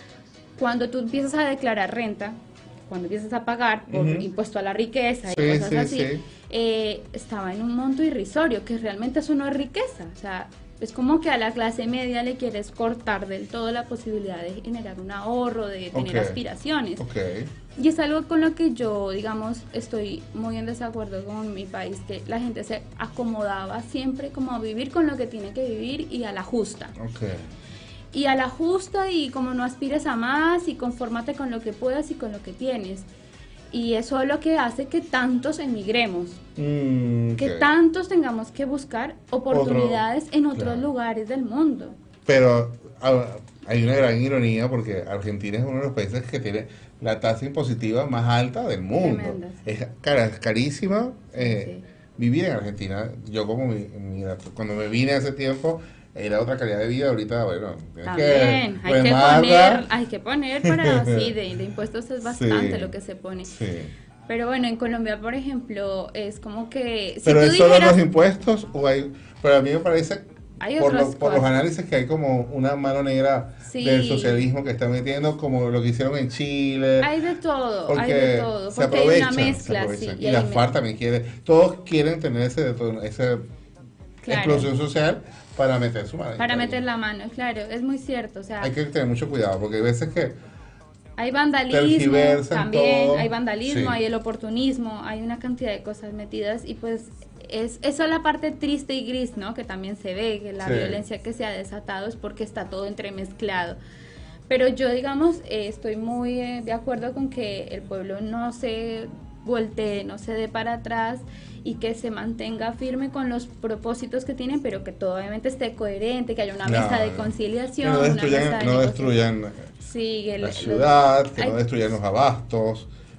cuando tú empiezas a declarar renta, cuando empiezas a pagar por Ujú. impuesto a la riqueza y Sí, cosas sí, así, sí. eh, estaba en un monto irrisorio, que realmente eso no es riqueza. O sea, es como que a la clase media le quieres cortar del todo la posibilidad de generar un ahorro, de tener Ok. aspiraciones. Ok. Y es algo con lo que yo, digamos, estoy muy en desacuerdo con mi país, que la gente se acomodaba siempre como a vivir con lo que tiene que vivir y a la justa. Ok. Y a la justa y como no aspires a más y confórmate con lo que puedas y con lo que tienes. Y eso es lo que hace que tantos emigremos, Mm, que ok. tantos tengamos que buscar oportunidades en otros claro. lugares del mundo. Pero ah, hay una gran ironía porque Argentina es uno de los países que tiene la tasa impositiva más alta del mundo. Tremenda, sí. Es cara, es carísima eh, Sí. vivir en Argentina. Yo como mi- mira, cuando me vine hace tiempo era otra calidad de vida. Ahorita, bueno, tienes También, hay que remarla. poner, hay que poner para, sí, de, de impuestos es bastante Sí. lo que se pone. Sí. Pero bueno, en Colombia, por ejemplo, es como que... Si Pero tú es solo dijeras- los impuestos o hay... Pero a mí me parece, Hay por, otras lo- por los cosas. análisis, que hay como una mano negra Sí. del socialismo que está metiendo, como lo que hicieron en Chile. Hay de todo, hay Porque de todo, se porque hay una aprovechan, se mezcla, sí. aprovechan. y Y hay la me- FARC también quiere, todos quieren tener ese, esa Claro. explosión social para meter su mano. Para meter la mano, claro, es muy cierto, o sea, Hay que tener mucho cuidado, porque hay veces que hay vandalismo tergiversan también, todo. hay vandalismo, Sí. hay el oportunismo, hay una cantidad de cosas metidas y pues es eso es la parte triste y gris, ¿no? Que también se ve, que la Sí. violencia que se ha desatado es porque está todo entremezclado. Pero yo, digamos, eh, estoy muy eh, de acuerdo con que el pueblo no se voltee, no se dé para atrás y que se mantenga firme con los propósitos que tienen, pero que todo obviamente esté coherente, que haya una No, mesa de no. conciliación, no una destruyan, mesa de no negociación. destruyan Sí, el- la los- ciudad, que hay- no destruyan los abastos,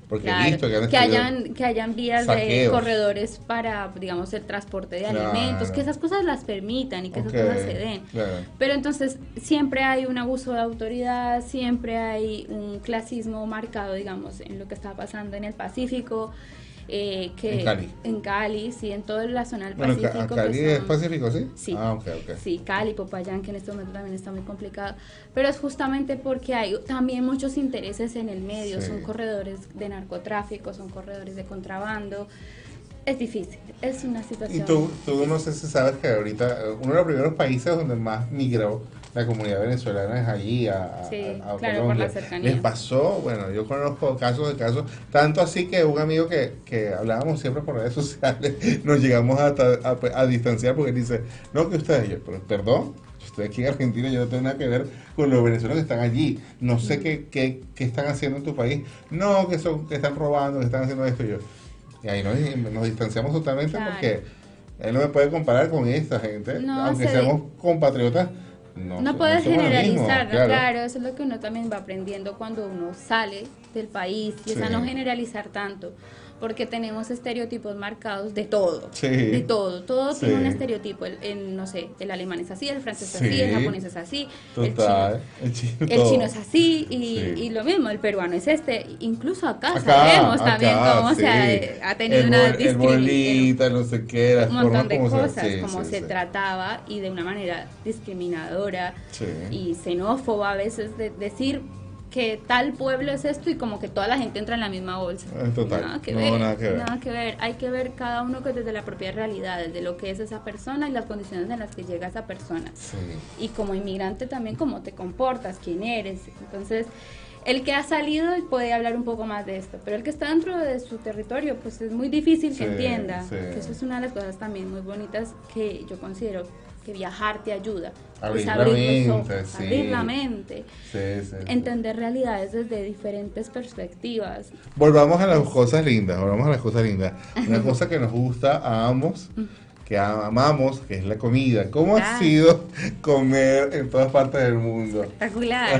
Porque Claro, he visto que han que destruido hayan, que hayan vías de saqueos. corredores para, digamos, el transporte de Claro. alimentos, que esas cosas las permitan y que Ok, esas cosas se den. claro. Pero entonces siempre hay un abuso de autoridad, siempre hay un clasismo marcado, digamos, en lo que está pasando en el Pacífico. Eh, que En Cali. En Cali, sí, en toda la zona del Bueno, Ca- Pacífico. Cali que es son- Pacífico, ¿sí? Sí, Ah, ok, ok. sí, Cali, Popayán, que en este momento también está muy complicado, pero es justamente porque hay también muchos intereses en el medio, Sí. son corredores de narcotráfico, son corredores de contrabando, es difícil, es una Y situación. tú, tú no sé si sabes que ahorita eh, uno de los primeros países donde más migró la comunidad venezolana es allí, a, a- Sí, a- a claro, por Colombia. la cercanía. Les pasó, bueno, yo conozco casos de casos, tanto así que un amigo que, que hablábamos siempre por redes sociales, nos llegamos a, a, a distanciar porque él dice, no, que ustedes, yo, pero perdón, yo estoy aquí en Argentina, yo no tengo nada que ver con los venezolanos que están allí, no sé qué, qué, qué están haciendo en tu país, no, que son, que están robando, que están haciendo esto, y yo, y ahí nos, nos distanciamos totalmente Claro. porque él no me puede comparar con esta gente, No, aunque se seamos compatriotas. No, No so- puedes somos lo mismo, generalizar, ¿no? claro. Claro, eso es lo que uno también va aprendiendo cuando uno sale del país, y es a Sí. no generalizar tanto, porque tenemos estereotipos marcados de todo, Sí. de todo, todo Sí. tiene un estereotipo, el, el, no sé, el alemán es así, el francés es Sí. así, el japonés es así, Total. el El chino, chino, el todo. chino es así, y, Sí. y lo mismo, el peruano es este, incluso acá, Acá, sabemos también acá, cómo sí. se ha, eh, ha tenido el una bol- el discriminación, bolita, no sé qué, las un montón formas de como se- cosas, sí, como sí, se sí. trataba y de una manera discriminadora Sí. y xenófoba a veces, de decir que tal pueblo es esto y como que toda la gente entra en la misma bolsa. Eh, total. Nada que No, ver, nada que ver. nada que ver. Hay que ver cada uno que desde la propia realidad, desde lo que es esa persona y las condiciones en las que llega esa persona. Sí. Y como inmigrante también cómo te comportas, quién eres. Entonces, el que ha salido puede hablar un poco más de esto, pero el que está dentro de su territorio, pues es muy difícil que Sí, entienda. sí. Que eso es una de las cosas también muy bonitas que yo considero que viajar te ayuda. Abrir Es la abrir los mente, ojos, sí. abrir la mente, Sí, sí, sí. entender realidades desde diferentes perspectivas. Volvamos a las cosas lindas, volvamos a las cosas lindas. Una cosa que nos gusta a ambos, que amamos, que es la comida. ¿Cómo ha Ah. sido comer en todas partes del mundo? Espectacular.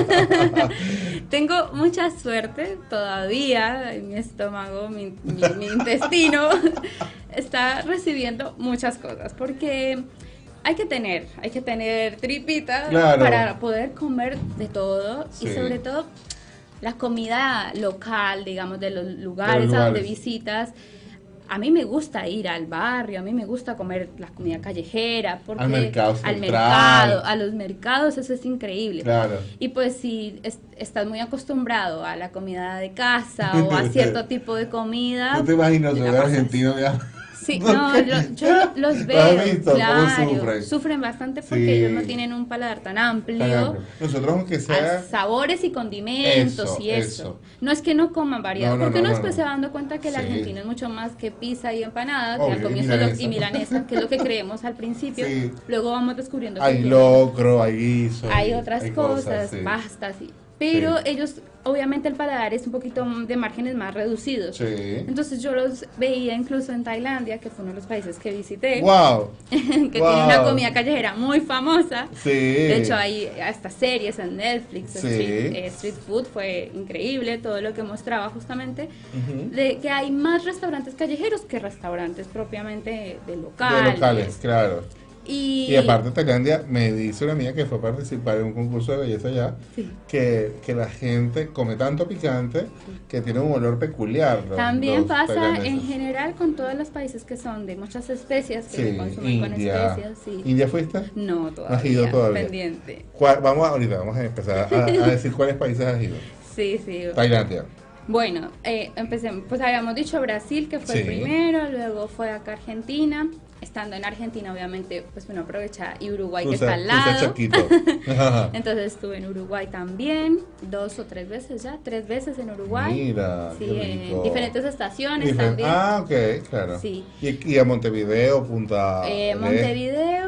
Tengo mucha suerte todavía en mi estómago, mi, mi- mi intestino está recibiendo muchas cosas porque hay que tener, hay que tener tripita Claro. para poder comer de todo Sí. y sobre todo la comida local, digamos, de los lugares, De los a donde lugares. visitas. A mí me gusta ir al barrio, a mí me gusta comer la comida callejera, porque Al mercado al central. mercado, a los mercados, eso es increíble. Claro. Y pues si es- estás muy acostumbrado a la comida de casa o a cierto tipo de comida, ¿No te imaginas la ser pasas- argentino? Ya? Sí, no, yo, yo los ¿Lo veo, has visto? ¿Cómo claro, sufren? bastante porque Sí. ellos no tienen un paladar tan amplio. Nosotros, aunque A sea. sabores y condimentos Eso, y eso. eso. No es que no coman variedad, No, no, porque no, uno no, después no. se va dando cuenta que el Sí. argentino es mucho más que pizza y empanada, que Obvio, al y comienzo lo- milanesa. y milanesa, que es lo que creemos al principio. Sí. Luego vamos descubriendo que Hay tiene- locro, hay guiso. hay otras hay cosas, sí. pastas, y- pero Sí. ellos, obviamente el paladar es un poquito de márgenes más reducidos. Sí. Entonces yo los veía incluso en Tailandia, que fue uno de los países que visité, ¡Wow! que tiene Wow. una comida callejera muy famosa. Sí. De hecho, hay hasta series en Netflix. Sí. Street, eh, Street Food fue increíble, todo lo que mostraba justamente, Ujú. de que hay más restaurantes callejeros que restaurantes propiamente de De locales. locales, claro. Y, Y aparte Tailandia, me dice una amiga que fue a participar en un concurso de belleza allá, Sí. que, que la gente come tanto picante que tiene un olor peculiar. los- También los pasa tailandeses. en general con todos los países que son de muchas especias, que Sí, se consumen con India. especias. Sí. ¿India fuiste? No, todavía, has ido todavía? pendiente. ¿Cuál- vamos a- ahorita, vamos a empezar a, a decir cuáles países has ido. Sí, sí. Tailandia. Bueno, eh, empecemos, pues habíamos dicho Brasil, que fue Sí. el primero, luego fue acá Argentina. Estando en Argentina, obviamente, pues uno aprovecha, y Uruguay, que Cruza- está al cruza lado. Chaquito. Ajá. Entonces estuve en Uruguay también, dos o tres veces ya, tres veces en Uruguay. Mira, Sí, qué en rico. diferentes estaciones Dife- también. Ah, ok, claro. Sí. Y, y a Montevideo, Punta Eh, del Montevideo,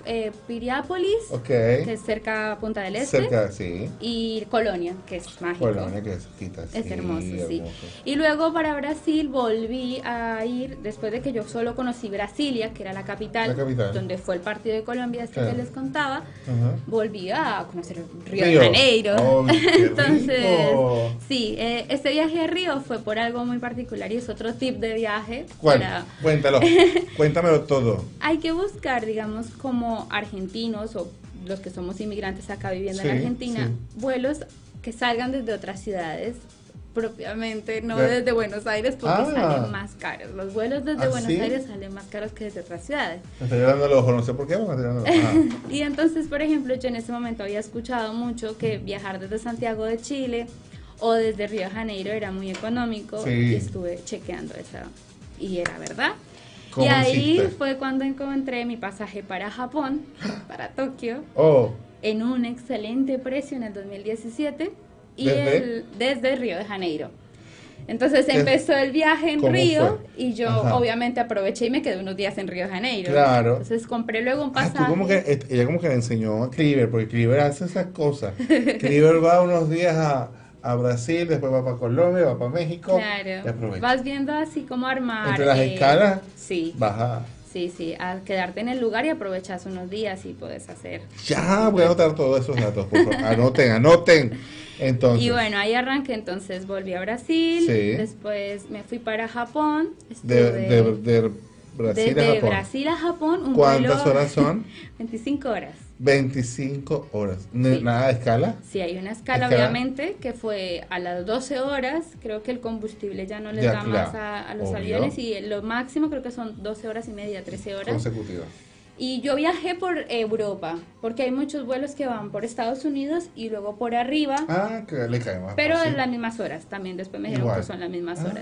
eh, Piriápolis, Ok. que es cerca a Punta del Este, Cerca, sí. y Colonia, que es mágico. Colonia, que es quita. Es sí, hermoso, sí. hermoso. Y luego para Brasil volví a ir, después de que yo solo conocí Brasilia, que era la capital, La capital. donde fue el partido de Colombia, este Claro. que les contaba, Ajá. volví a conocer Río, Río. de Janeiro. ¡Ay, qué Entonces, rico! sí, eh, este viaje a Río fue por algo muy particular y es otro tip de viaje. ¿Cuál? para- Cuéntalo, cuéntamelo todo. Hay que buscar, digamos, como argentinos o los que somos inmigrantes acá viviendo Sí, en Argentina, sí. vuelos que salgan desde otras ciudades propiamente, no Claro. desde Buenos Aires, porque Ah. salen más caros. Los vuelos desde ¿Ah, Buenos sí? Aires salen más caros que desde otras ciudades. Me estoy dando el ojo, no sé por qué, me estoy dando el ojo. Ajá. Y entonces, por ejemplo, yo en ese momento había escuchado mucho que viajar desde Santiago de Chile o desde Río de Janeiro era muy económico, Sí. y estuve chequeando eso y era verdad. Y ¿Cómo ahí hiciste? fue cuando encontré mi pasaje para Japón, para Tokio, Oh, en un excelente precio en el dos mil diecisiete y ¿Desde? el- desde Río de Janeiro. Entonces ¿Qué- empezó el viaje en cómo Río fue? y yo Ajá. obviamente aproveché y me quedé unos días en Río de Janeiro. Claro. Entonces compré luego un ah, pasaje. tú como que, eh, ella como que le enseñó a Cliver, porque Cliver hace esas cosas. Cliver va unos días a, a Brasil, después va para Colombia, va para México. Claro. Y aprovecha. Vas viendo así como armar. Entre las eh, escalas, Sí, baja. sí, sí. A quedarte en el lugar y aprovechas unos días y puedes hacer. Ya, voy a anotar todos esos datos, por favor. Anoten, anoten. Entonces, Y bueno, ahí arranqué, entonces volví a Brasil, Sí. después me fui para Japón, de, estuve de, de Brasil desde a Japón. Brasil a Japón, un ¿Cuántas vuelo- horas son? veinticinco horas. veinticinco horas. N- Sí. Nada de escala. Sí, hay una escala, Escala. obviamente, que fue a las doce horas. Creo que el combustible ya no les Ya, da claro, más a, a los obvio. aviones y lo máximo creo que son doce horas y media, trece horas. Consecutivas. Y yo viajé por Europa, porque hay muchos vuelos que van por Estados Unidos y luego por arriba, Ah, que le cae más. pero fácil. en las mismas horas. También después me dijeron Igual. que son las mismas Ah. horas.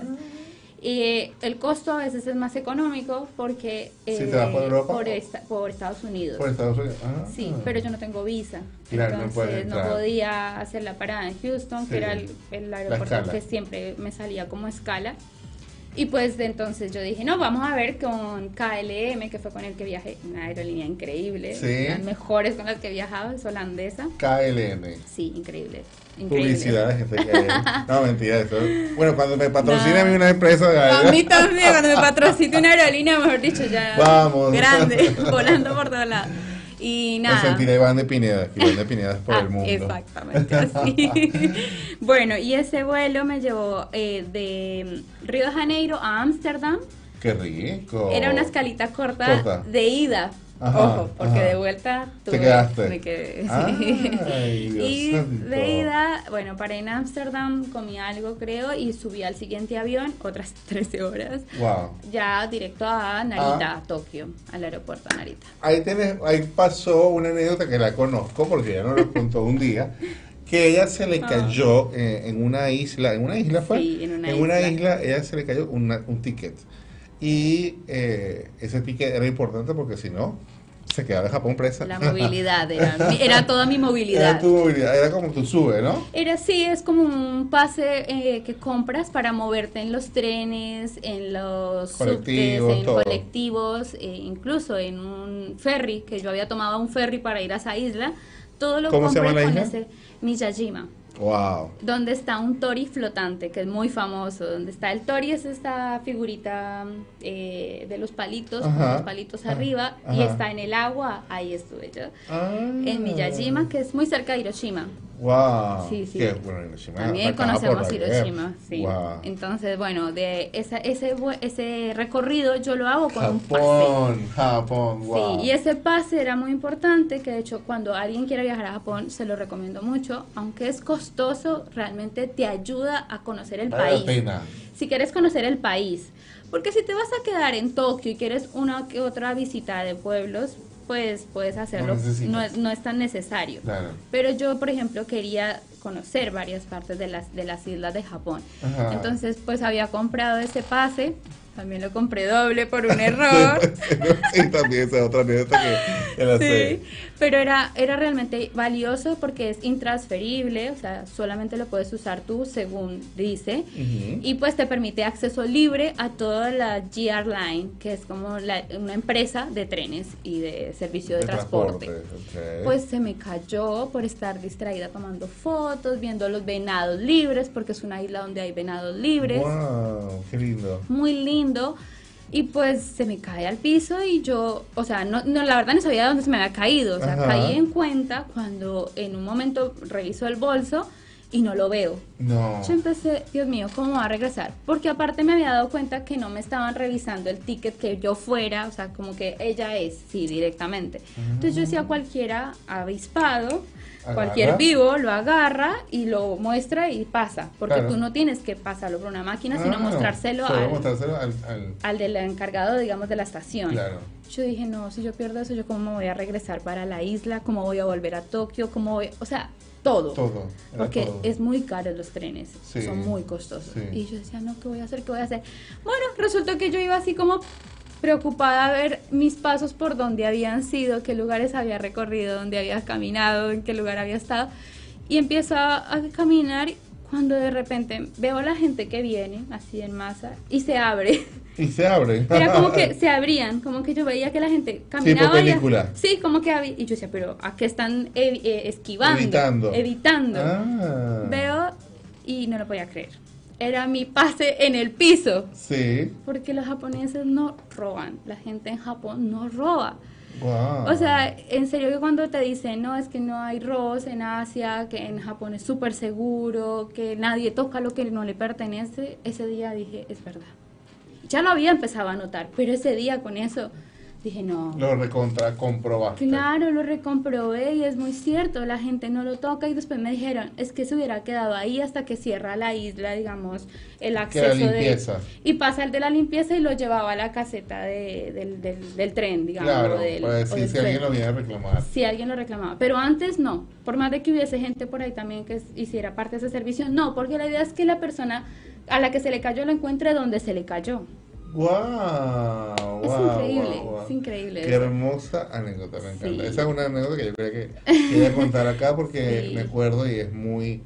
Y el costo a veces es más económico porque ¿Si te vas por Europa? por, esta- por Estados Unidos. Por Estados Unidos. Ah. Sí, pero yo no tengo visa. Claro, no entonces puedes no, entrar. podía hacer la parada en Houston, Sí. que era el, el aeropuerto escala. que siempre me salía como escala. Y pues de entonces yo dije, no, vamos a ver con K L M, que fue con el que viajé, una aerolínea increíble, Sí. las mejores con las que he viajado, es holandesa. K L M. Sí, increíble. Increíble. Publicidad de gente que... No, mentira, eso. Bueno, cuando me patrocina No. a mí una empresa de A mí también, cuando me patrocine una aerolínea, mejor dicho, ya Vamos. grande, volando por todos lados. Y Me nada. sentiré Iván de Pineda, que Iván de Pineda es por Ah, el mundo. exactamente así. Bueno, y ese vuelo me llevó eh, de Río de Janeiro a Ámsterdam. Qué rico. Era una escalita corta, Corta. de ida. Ajá, Ojo, porque ajá. de vuelta Te tuve- quedaste. me quedé. sí. Ay, Dios y santo. de ida, bueno, paré en Ámsterdam, comí algo creo y subí al siguiente avión, otras trece horas, Wow. ya directo a Narita, Ah. a Tokio, al aeropuerto de Narita. Ahí, tenés, ahí pasó una anécdota que la conozco porque ella nos lo contó un día, que ella se le Ah. cayó eh, en una isla, ¿en una isla fue? Sí, en una isla. isla ella se le cayó una- un ticket. Y eh, ese ticket era importante porque si no, se quedaba en Japón presa. La movilidad, era, mi- era toda mi movilidad. Era tu movilidad, era como tu sube, ¿no? Era así, es como un pase eh, que compras para moverte en los trenes, en los Colectivos, subtes, en todo. colectivos, eh, incluso en un ferry, que yo había tomado un ferry para ir a esa isla. Todo lo ¿Cómo se compré llama la con isla? ese Miyajima, Wow. donde está un tori flotante, que es muy famoso. Donde está el tori, es esta figurita eh, de los palitos, con Ajá, los palitos ajá, arriba, y ajá. está en el agua. Ahí estuve yo. Ah. En Miyajima, que es muy cerca de Hiroshima. Wow. Sí, sí. Qué bueno, Hiroshima. También acaba por conocemos la Hiroshima, guerra. sí. Wow. Entonces, bueno, de esa, ese, vu- ese recorrido yo lo hago con un pase. Japón, Japón, wow. Sí, y ese pase era muy importante, que de hecho cuando alguien quiere viajar a Japón se lo recomiendo mucho, aunque es costoso, realmente te ayuda a conocer el Vale país. la pena. Si quieres conocer el país, porque si te vas a quedar en Tokio y quieres una que otra visita de pueblos, pues puedes hacerlo, necesitas. no es, no es tan necesario. Claro. Pero yo, por ejemplo, quería conocer varias partes de las, de las islas de Japón. Ajá. Entonces, pues había comprado ese pase También lo compré doble por un error. Sí, también esa es otra anécdota que, que la Sí, sé. pero era, era realmente valioso porque es intransferible, o sea, solamente lo puedes usar tú según dice, Ujú. y pues te permite acceso libre a toda la G R Line, que es como la- una empresa de trenes y de servicio de, De transporte. transporte, ok. Pues se me cayó por estar distraída tomando fotos, viendo los venados libres, porque es una isla donde hay venados libres. Wow, qué lindo. Muy lindo, y pues se me cae al piso y yo, o sea, no, no la verdad no sabía de dónde se me había caído, o sea, Ajá. caí en cuenta cuando en un momento reviso el bolso y no lo veo. No. Yo empecé, Dios mío, ¿cómo va a regresar? Porque aparte me había dado cuenta que no me estaban revisando el ticket que yo fuera, o sea, como que ella es, sí, directamente. Entonces yo decía, cualquiera avispado, Agarra. cualquier vivo lo agarra y lo muestra y pasa, porque Claro. tú no tienes que pasarlo por una máquina, sino Ah, mostrárselo solo al, mostrárselo al, al- al del encargado, digamos, de la estación. Claro. Yo dije, no, si yo pierdo eso, yo cómo me voy a regresar para la isla, cómo voy a volver a Tokio, cómo voy, o sea, todo. Todo. Era Porque todo. es muy caro los trenes, Sí, son muy costosos. sí. Y yo decía, no, ¿qué voy a hacer? ¿Qué voy a hacer? Bueno, resultó que yo iba así como preocupada a ver mis pasos por dónde habían sido, qué lugares había recorrido, dónde había caminado, en qué lugar había estado. Y empiezo a, a caminar cuando de repente veo a la gente que viene así en masa y se abre. Y se abre. Era como que se abrían, como que yo veía que la gente caminaba. y- película. sí, como que había, y yo decía, pero ¿a qué están evi- eh, esquivando? Evitando. Evitando. Ah. Veo y no lo podía creer. Era mi pase en el piso. Sí. Porque los japoneses no roban. La gente en Japón no roba. Wow. O sea, en serio que cuando te dicen, no, es que no hay robos en Asia, que en Japón es súper seguro, que nadie toca lo que no le pertenece, ese día dije, es verdad. Ya lo había empezado a notar, pero ese día con eso dije, no. Lo recontra comprobaste. Claro, lo recomprobé y es muy cierto, la gente no lo toca y después me dijeron, es que se hubiera quedado ahí hasta que cierra la isla, digamos, el acceso limpieza. de... Y pasa el de la limpieza y lo llevaba a la caseta de, del, del, del tren, digamos. Claro, del, para o decir del si alguien tren. lo viene a reclamar. Si alguien lo reclamaba, pero antes no, por más de que hubiese gente por ahí también que hiciera parte de ese servicio, no, porque la idea es que la persona a la que se le cayó lo encuentre donde se le cayó. Wow, Es wow, increíble, wow, wow. es increíble Qué eso. hermosa anécdota, me encanta. Sí. Esa es una anécdota que yo creo que quería contar acá porque Sí. me acuerdo y es muy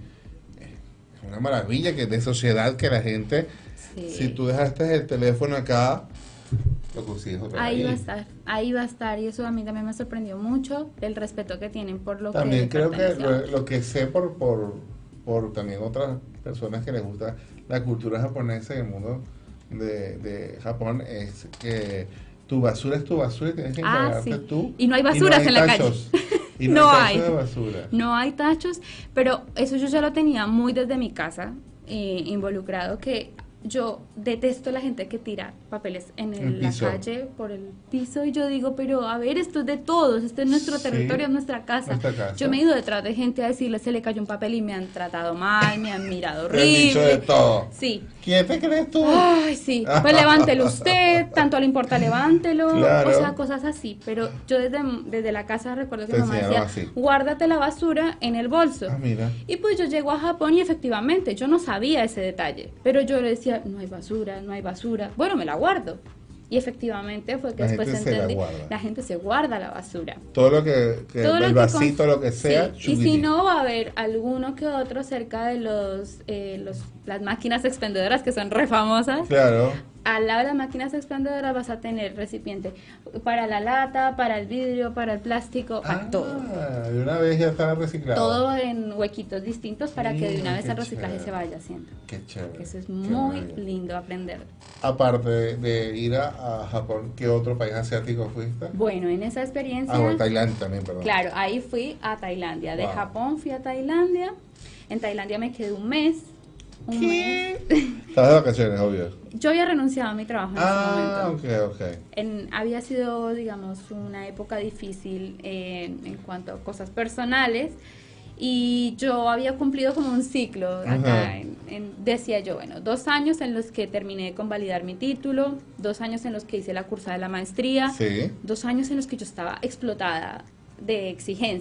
es una maravilla que de sociedad que la gente, Sí. si tú dejaste el teléfono acá, lo consigues otra vez. Ahí va a estar, ahí va a estar y eso a mí también me sorprendió mucho el respeto que tienen por lo También que creo que pertenece a lo, otros. lo que sé por, por, por también otras personas que les gusta la cultura japonesa y el mundo de, de Japón es que tu basura es tu basura y tienes que Ah, encargarte sí. tú. Y no hay basuras hay en la calle. tachos. Y no, No hay tachos hay. de basura. No hay tachos, pero eso yo ya lo tenía muy desde mi casa eh, involucrado, que yo detesto la gente que tira papeles en el- El la piso. calle, por el piso, y yo digo, pero a ver, esto es de todos, este es nuestro Sí, territorio, es nuestra casa. nuestra casa. Yo me he ido detrás de gente a decirle, se le cayó un papel y me han tratado mal, me han mirado Te han dicho de horrible. todo. Sí. ¿Quién te crees tú? Ay, sí, pues levántelo usted, tanto le importa levántelo, Claro. o sea, cosas así, pero yo desde, desde la casa recuerdo que Te mi mamá decía, enseñaron así. guárdate la basura en el bolso. Ah, mira. Y pues yo llego a Japón y efectivamente yo no sabía ese detalle, pero yo le decía, no hay basura, no hay basura, bueno, me la guardo. Y efectivamente fue que La después gente se la entendí, guarda. la gente se guarda la basura. Todo lo que, que Todo lo el que vasito, con- lo que sea. sí, y chuguiti. si no, va a haber alguno que otro cerca de los, eh, los las máquinas expendedoras que son re famosas. Claro. Al lado de las máquinas expendedoras vas a tener recipiente para la lata, para el vidrio, para el plástico, para Ah, todo. de una vez ya estaba reciclado. Todo en huequitos distintos para que de una Mm, vez qué el reciclaje chévere. se vaya haciendo. Qué chévere. Eso es qué muy maravilla. lindo aprender. Aparte de, de ir a, a Japón, ¿qué otro país asiático fuiste? Bueno, en esa experiencia, Ah, bueno, Tailandia también, perdón. claro, ahí fui a Tailandia. De Wow. Japón fui a Tailandia. En Tailandia me quedé un mes. Un mes. Estabas de vacaciones, obvio. Yo había renunciado a mi trabajo en Ah, ese momento. ok, ok. En, había sido, digamos, una época difícil eh, en cuanto a cosas personales y yo había cumplido como un ciclo Ajá. acá. En, en- decía yo, bueno, dos años en los que terminé de convalidar mi título, dos años en los que hice la cursa de la maestría, Sí. dos años en los que yo estaba explotada de exigencias.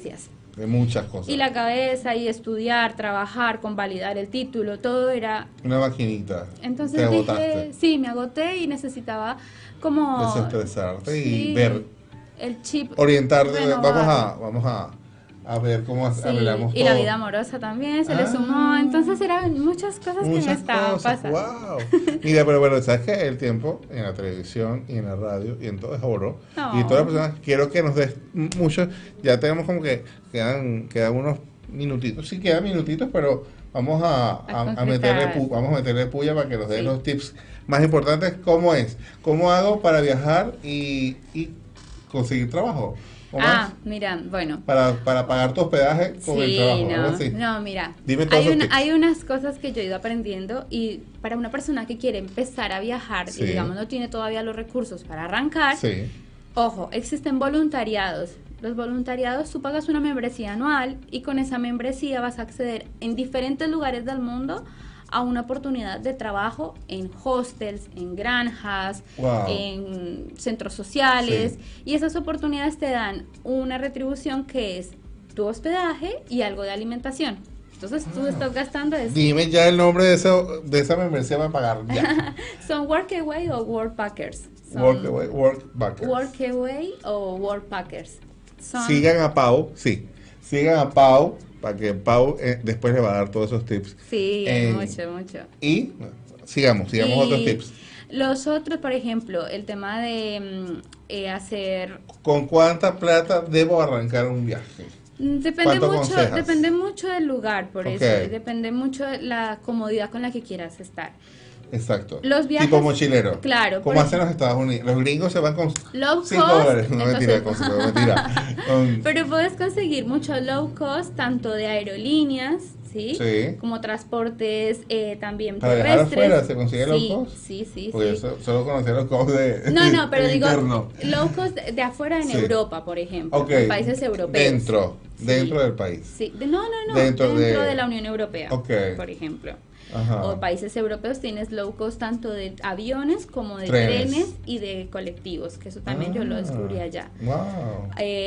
de muchas cosas. Y la cabeza, y estudiar, trabajar, convalidar el título, todo era... Una maquinita. Entonces te dije, agotaste. sí, me agoté y necesitaba como... Desestresarte sí, y ver, el chip orientarte. renovado. Vamos a, vamos a, a ver cómo Sí, arreglamos y todo. la vida amorosa también se le Ah. sumó, entonces eran muchas cosas que me Muchas estaban cosas, pasando. wow. Mira, pero bueno, sabes que el tiempo en la televisión y en la radio y en todo es oro. No. Y todas las personas, quiero que nos des mucho. Ya tenemos como que quedan, quedan unos minutitos. Sí, quedan minutitos, pero vamos a, a, a meterle pu- vamos a meterle puya para que nos den Sí. los tips más importantes. ¿Cómo es? ¿Cómo hago para viajar y, y conseguir trabajo? ¿Cómo Ah, es? mira, bueno. Para, para pagar tu hospedaje con el Sí, trabajo, algo no, así. no, mira, Dime todos hay, los una- tips. hay unas cosas que yo he ido aprendiendo y para una persona que quiere empezar a viajar Sí. y digamos no tiene todavía los recursos para arrancar, Sí. ojo, existen voluntariados. Los voluntariados, tú pagas una membresía anual y con esa membresía vas a acceder en diferentes lugares del mundo a una oportunidad de trabajo en hostels, en granjas, Wow. en centros sociales, Sí. y esas oportunidades te dan una retribución que es tu hospedaje y algo de alimentación. Entonces tú estás gastando eso. Dime ya el nombre de, eso, de esa membresía para pagar ya. Son Workaway o Workpackers. Son Workaway, Workbackers. Workaway o Workpackers. Son- Sigan a Pau, sí. Sigan a Pau para que Pau eh, después le va a dar todos esos tips. Sí, Eh, mucho, mucho. Y sigamos, sigamos Y otros tips. Los otros, por ejemplo, el tema de mm, eh, hacer... ¿Con cuánta plata debo arrancar un viaje? mm, Depende ¿Cuánto mucho, aconsejas? depende mucho del lugar, por Ok. eso. y Depende mucho de la comodidad con la que quieras estar. Exacto. Los viajes- tipo mochilero. claro, Como por hacen los Estados Unidos. Los gringos se van con Low cinco cost, dólares. No, mentira, entonces- con cinco, mentira. Con- Pero puedes conseguir mucho low cost, tanto de aerolíneas, ¿sí? Sí. Como transportes eh, también Para viajar terrestres. afuera, ¿se consigue low sí, cost? Sí, sí, Porque sí. yo so- solo conocía los costs de No, no, pero del digo interno. low cost de, de afuera en Sí. Europa, por ejemplo, Ok. en países europeos. Dentro, Sí. dentro del país. Sí, de- no, no, no, Dentro dentro, de- de... la Unión Europea, Ok. por ejemplo. Ajá. O países europeos tienes low cost tanto de aviones como de Trenes. trenes, y de colectivos, que eso también yo lo descubrí allá. Wow.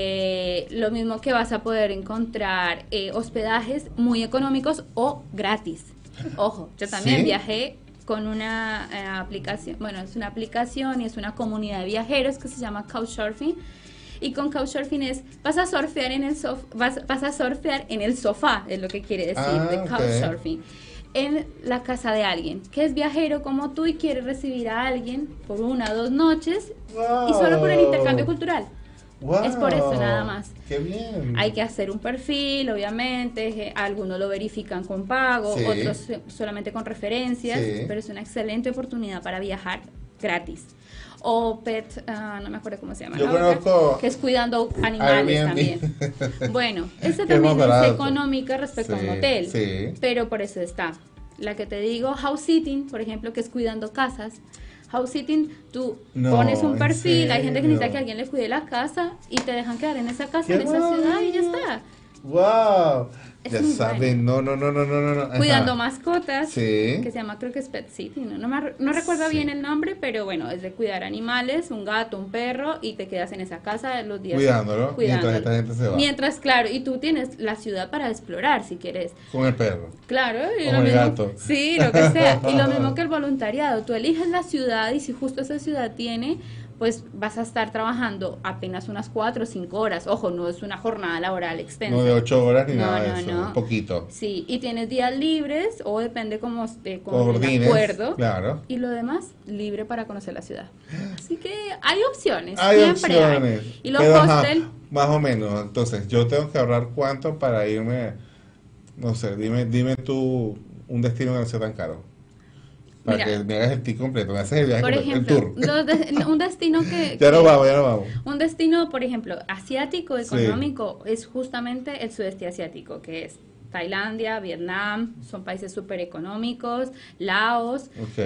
Eh, lo mismo que vas a poder encontrar eh, hospedajes muy económicos o gratis. Ojo, yo también ¿Sí? viajé con una eh, aplicación, bueno, es una aplicación y es una comunidad de viajeros que se llama Couchsurfing. Y con Couchsurfing es, vas a surfear en el sof- vas, vas a surfear en el sofá, es lo que quiere decir Ah, de ok. Couchsurfing. En la casa de alguien que es viajero como tú y quiere recibir a alguien por una o dos noches y solo por el intercambio cultural. Wow. Es por eso nada más. Qué bien. Hay que hacer un perfil, obviamente, eh, algunos lo verifican con pago, Sí. otros eh, solamente con referencias, Sí. pero es una excelente oportunidad para viajar gratis. O Pet, ah, no me acuerdo cómo se llama. Yo la otra, conozco que es cuidando animales Airbnb. también. Bueno, esta Que es más también es barato. económica respecto a un Sí, hotel, sí. pero por eso está. La que te digo, house sitting, por ejemplo, que es cuidando casas. House sitting, tú No, pones un ¿en perfil, hay gente que necesita serio? que alguien le cuide la casa y te dejan quedar en esa casa, ¡Qué en esa ciudad y ya bueno! está. Wow. Es Ya muy saben, no, no, no, no, no, no, no. Ajá. Cuidando mascotas, Sí. que se llama, creo que es Pet City, no, no, me ar- no recuerdo Sí. bien el nombre, pero bueno, es de cuidar animales, un gato, un perro, y te quedas en esa casa los días. Cuidándolo, mientras esta gente se va. Mientras, claro, y tú tienes la ciudad para explorar si quieres. Con el perro. Claro, y O lo el mismo, gato. sí, lo que sea. Y lo mismo que el voluntariado, tú eliges la ciudad y si justo esa ciudad tiene, pues vas a estar trabajando apenas unas cuatro o cinco horas. Ojo, no es una jornada laboral extensa. No de ocho horas ni No, nada no, de eso. no. Un poquito. Sí, y tienes días libres o depende como de con el Coordines, acuerdo. claro. Y lo demás, libre para conocer la ciudad. Así que hay opciones, Hay siempre opciones. hay. Y los Pero, ajá, hostel, más o menos. Entonces, yo tengo que ahorrar cuánto para irme. No sé, dime, dime tú un destino que no sea tan caro. Para Mira. que me hagas el tick completo, me haces el viaje por completo, ejemplo, el tour. los de- un destino que... Ya que- no vamos, ya no vamos. Un destino, por ejemplo, asiático, Sí. económico, es justamente el sudeste asiático, que es Tailandia, Vietnam, son países súper económicos, Laos, Ok.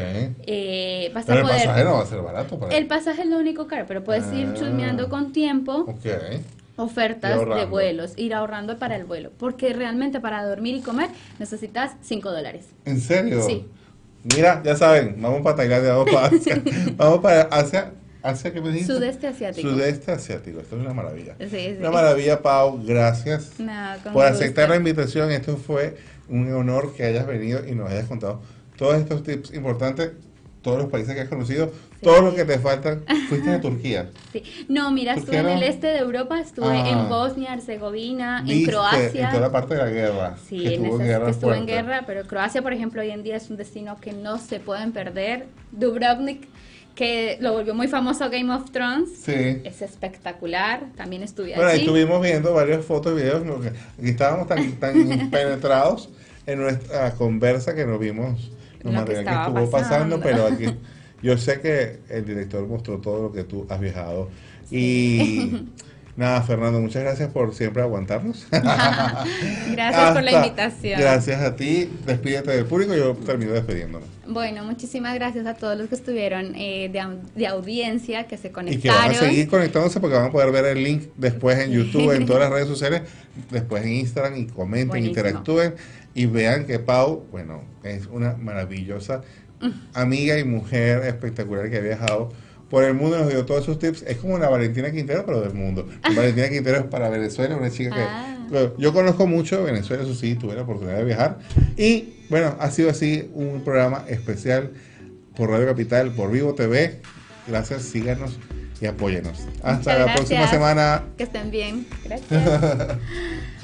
eh, vas Pero a el poder... pasaje no va a ser barato para El pasaje es lo único caro, pero puedes ir Ah. chusmeando con tiempo Ok. Ir ofertas de ahorrando. vuelos, ir ahorrando para el vuelo, porque realmente para dormir y comer necesitas cinco dólares. ¿En serio? Sí. Mira, ya saben, vamos para Tailandia, vamos para Asia, vamos para Asia ¿Asia qué me dijiste? Sudeste asiático. Sudeste asiático, esto es una maravilla. Sí, sí. Una maravilla, Pau, gracias No, con por gusto. aceptar la invitación. Esto fue un honor que hayas venido y nos hayas contado todos estos tips importantes, todos los países que has conocido, Sí. todo lo que te faltan. Fuiste a Turquía. Sí. No, mira, ¿Por estuve qué en no? el este de Europa, estuve Ah. en Bosnia, Herzegovina, en Viste Croacia. en toda la parte de la guerra. Sí, que en estuvo esas guerra que estuve en fuerte. guerra, pero Croacia, por ejemplo, hoy en día es un destino que no se pueden perder. Dubrovnik, que lo volvió muy famoso Game of Thrones, Sí. es espectacular, también estuve Bueno, ahí allí. estuvimos viendo varias fotos y videos. ¿No? Que aquí estábamos tan, tan penetrados en nuestra conversa que nos vimos los Lo que materiales que estaba estuvo pasando, pasando. pero aquí yo sé que el director mostró todo lo que tú has viajado. Y nada, Fernando, muchas gracias por siempre aguantarnos. Gracias por la Hasta- invitación. Gracias a ti. Despídete del público y yo termino despidiéndome. Bueno, muchísimas gracias a todos los que estuvieron eh, de, au- de audiencia, que se Y conectaron. que van a seguir conectándose porque van a poder ver el link después en YouTube, en todas las redes sociales, después en Instagram y comenten, Buenísimo. interactúen y vean que Pau, bueno, es una maravillosa amiga y mujer espectacular que ha viajado por el mundo y nos dio todos sus tips. Es como una Valentina Quintero, pero del mundo. Valentina Quintero es para Venezuela, una chica que Ah. bueno, yo conozco mucho de Venezuela, eso sí, tuve la oportunidad de viajar. Y bueno, ha sido así un programa especial por Radio Capital, por Vivo T V. Gracias, síganos y apóyenos. Hasta Muchas la gracias. próxima semana. Que estén bien. Gracias.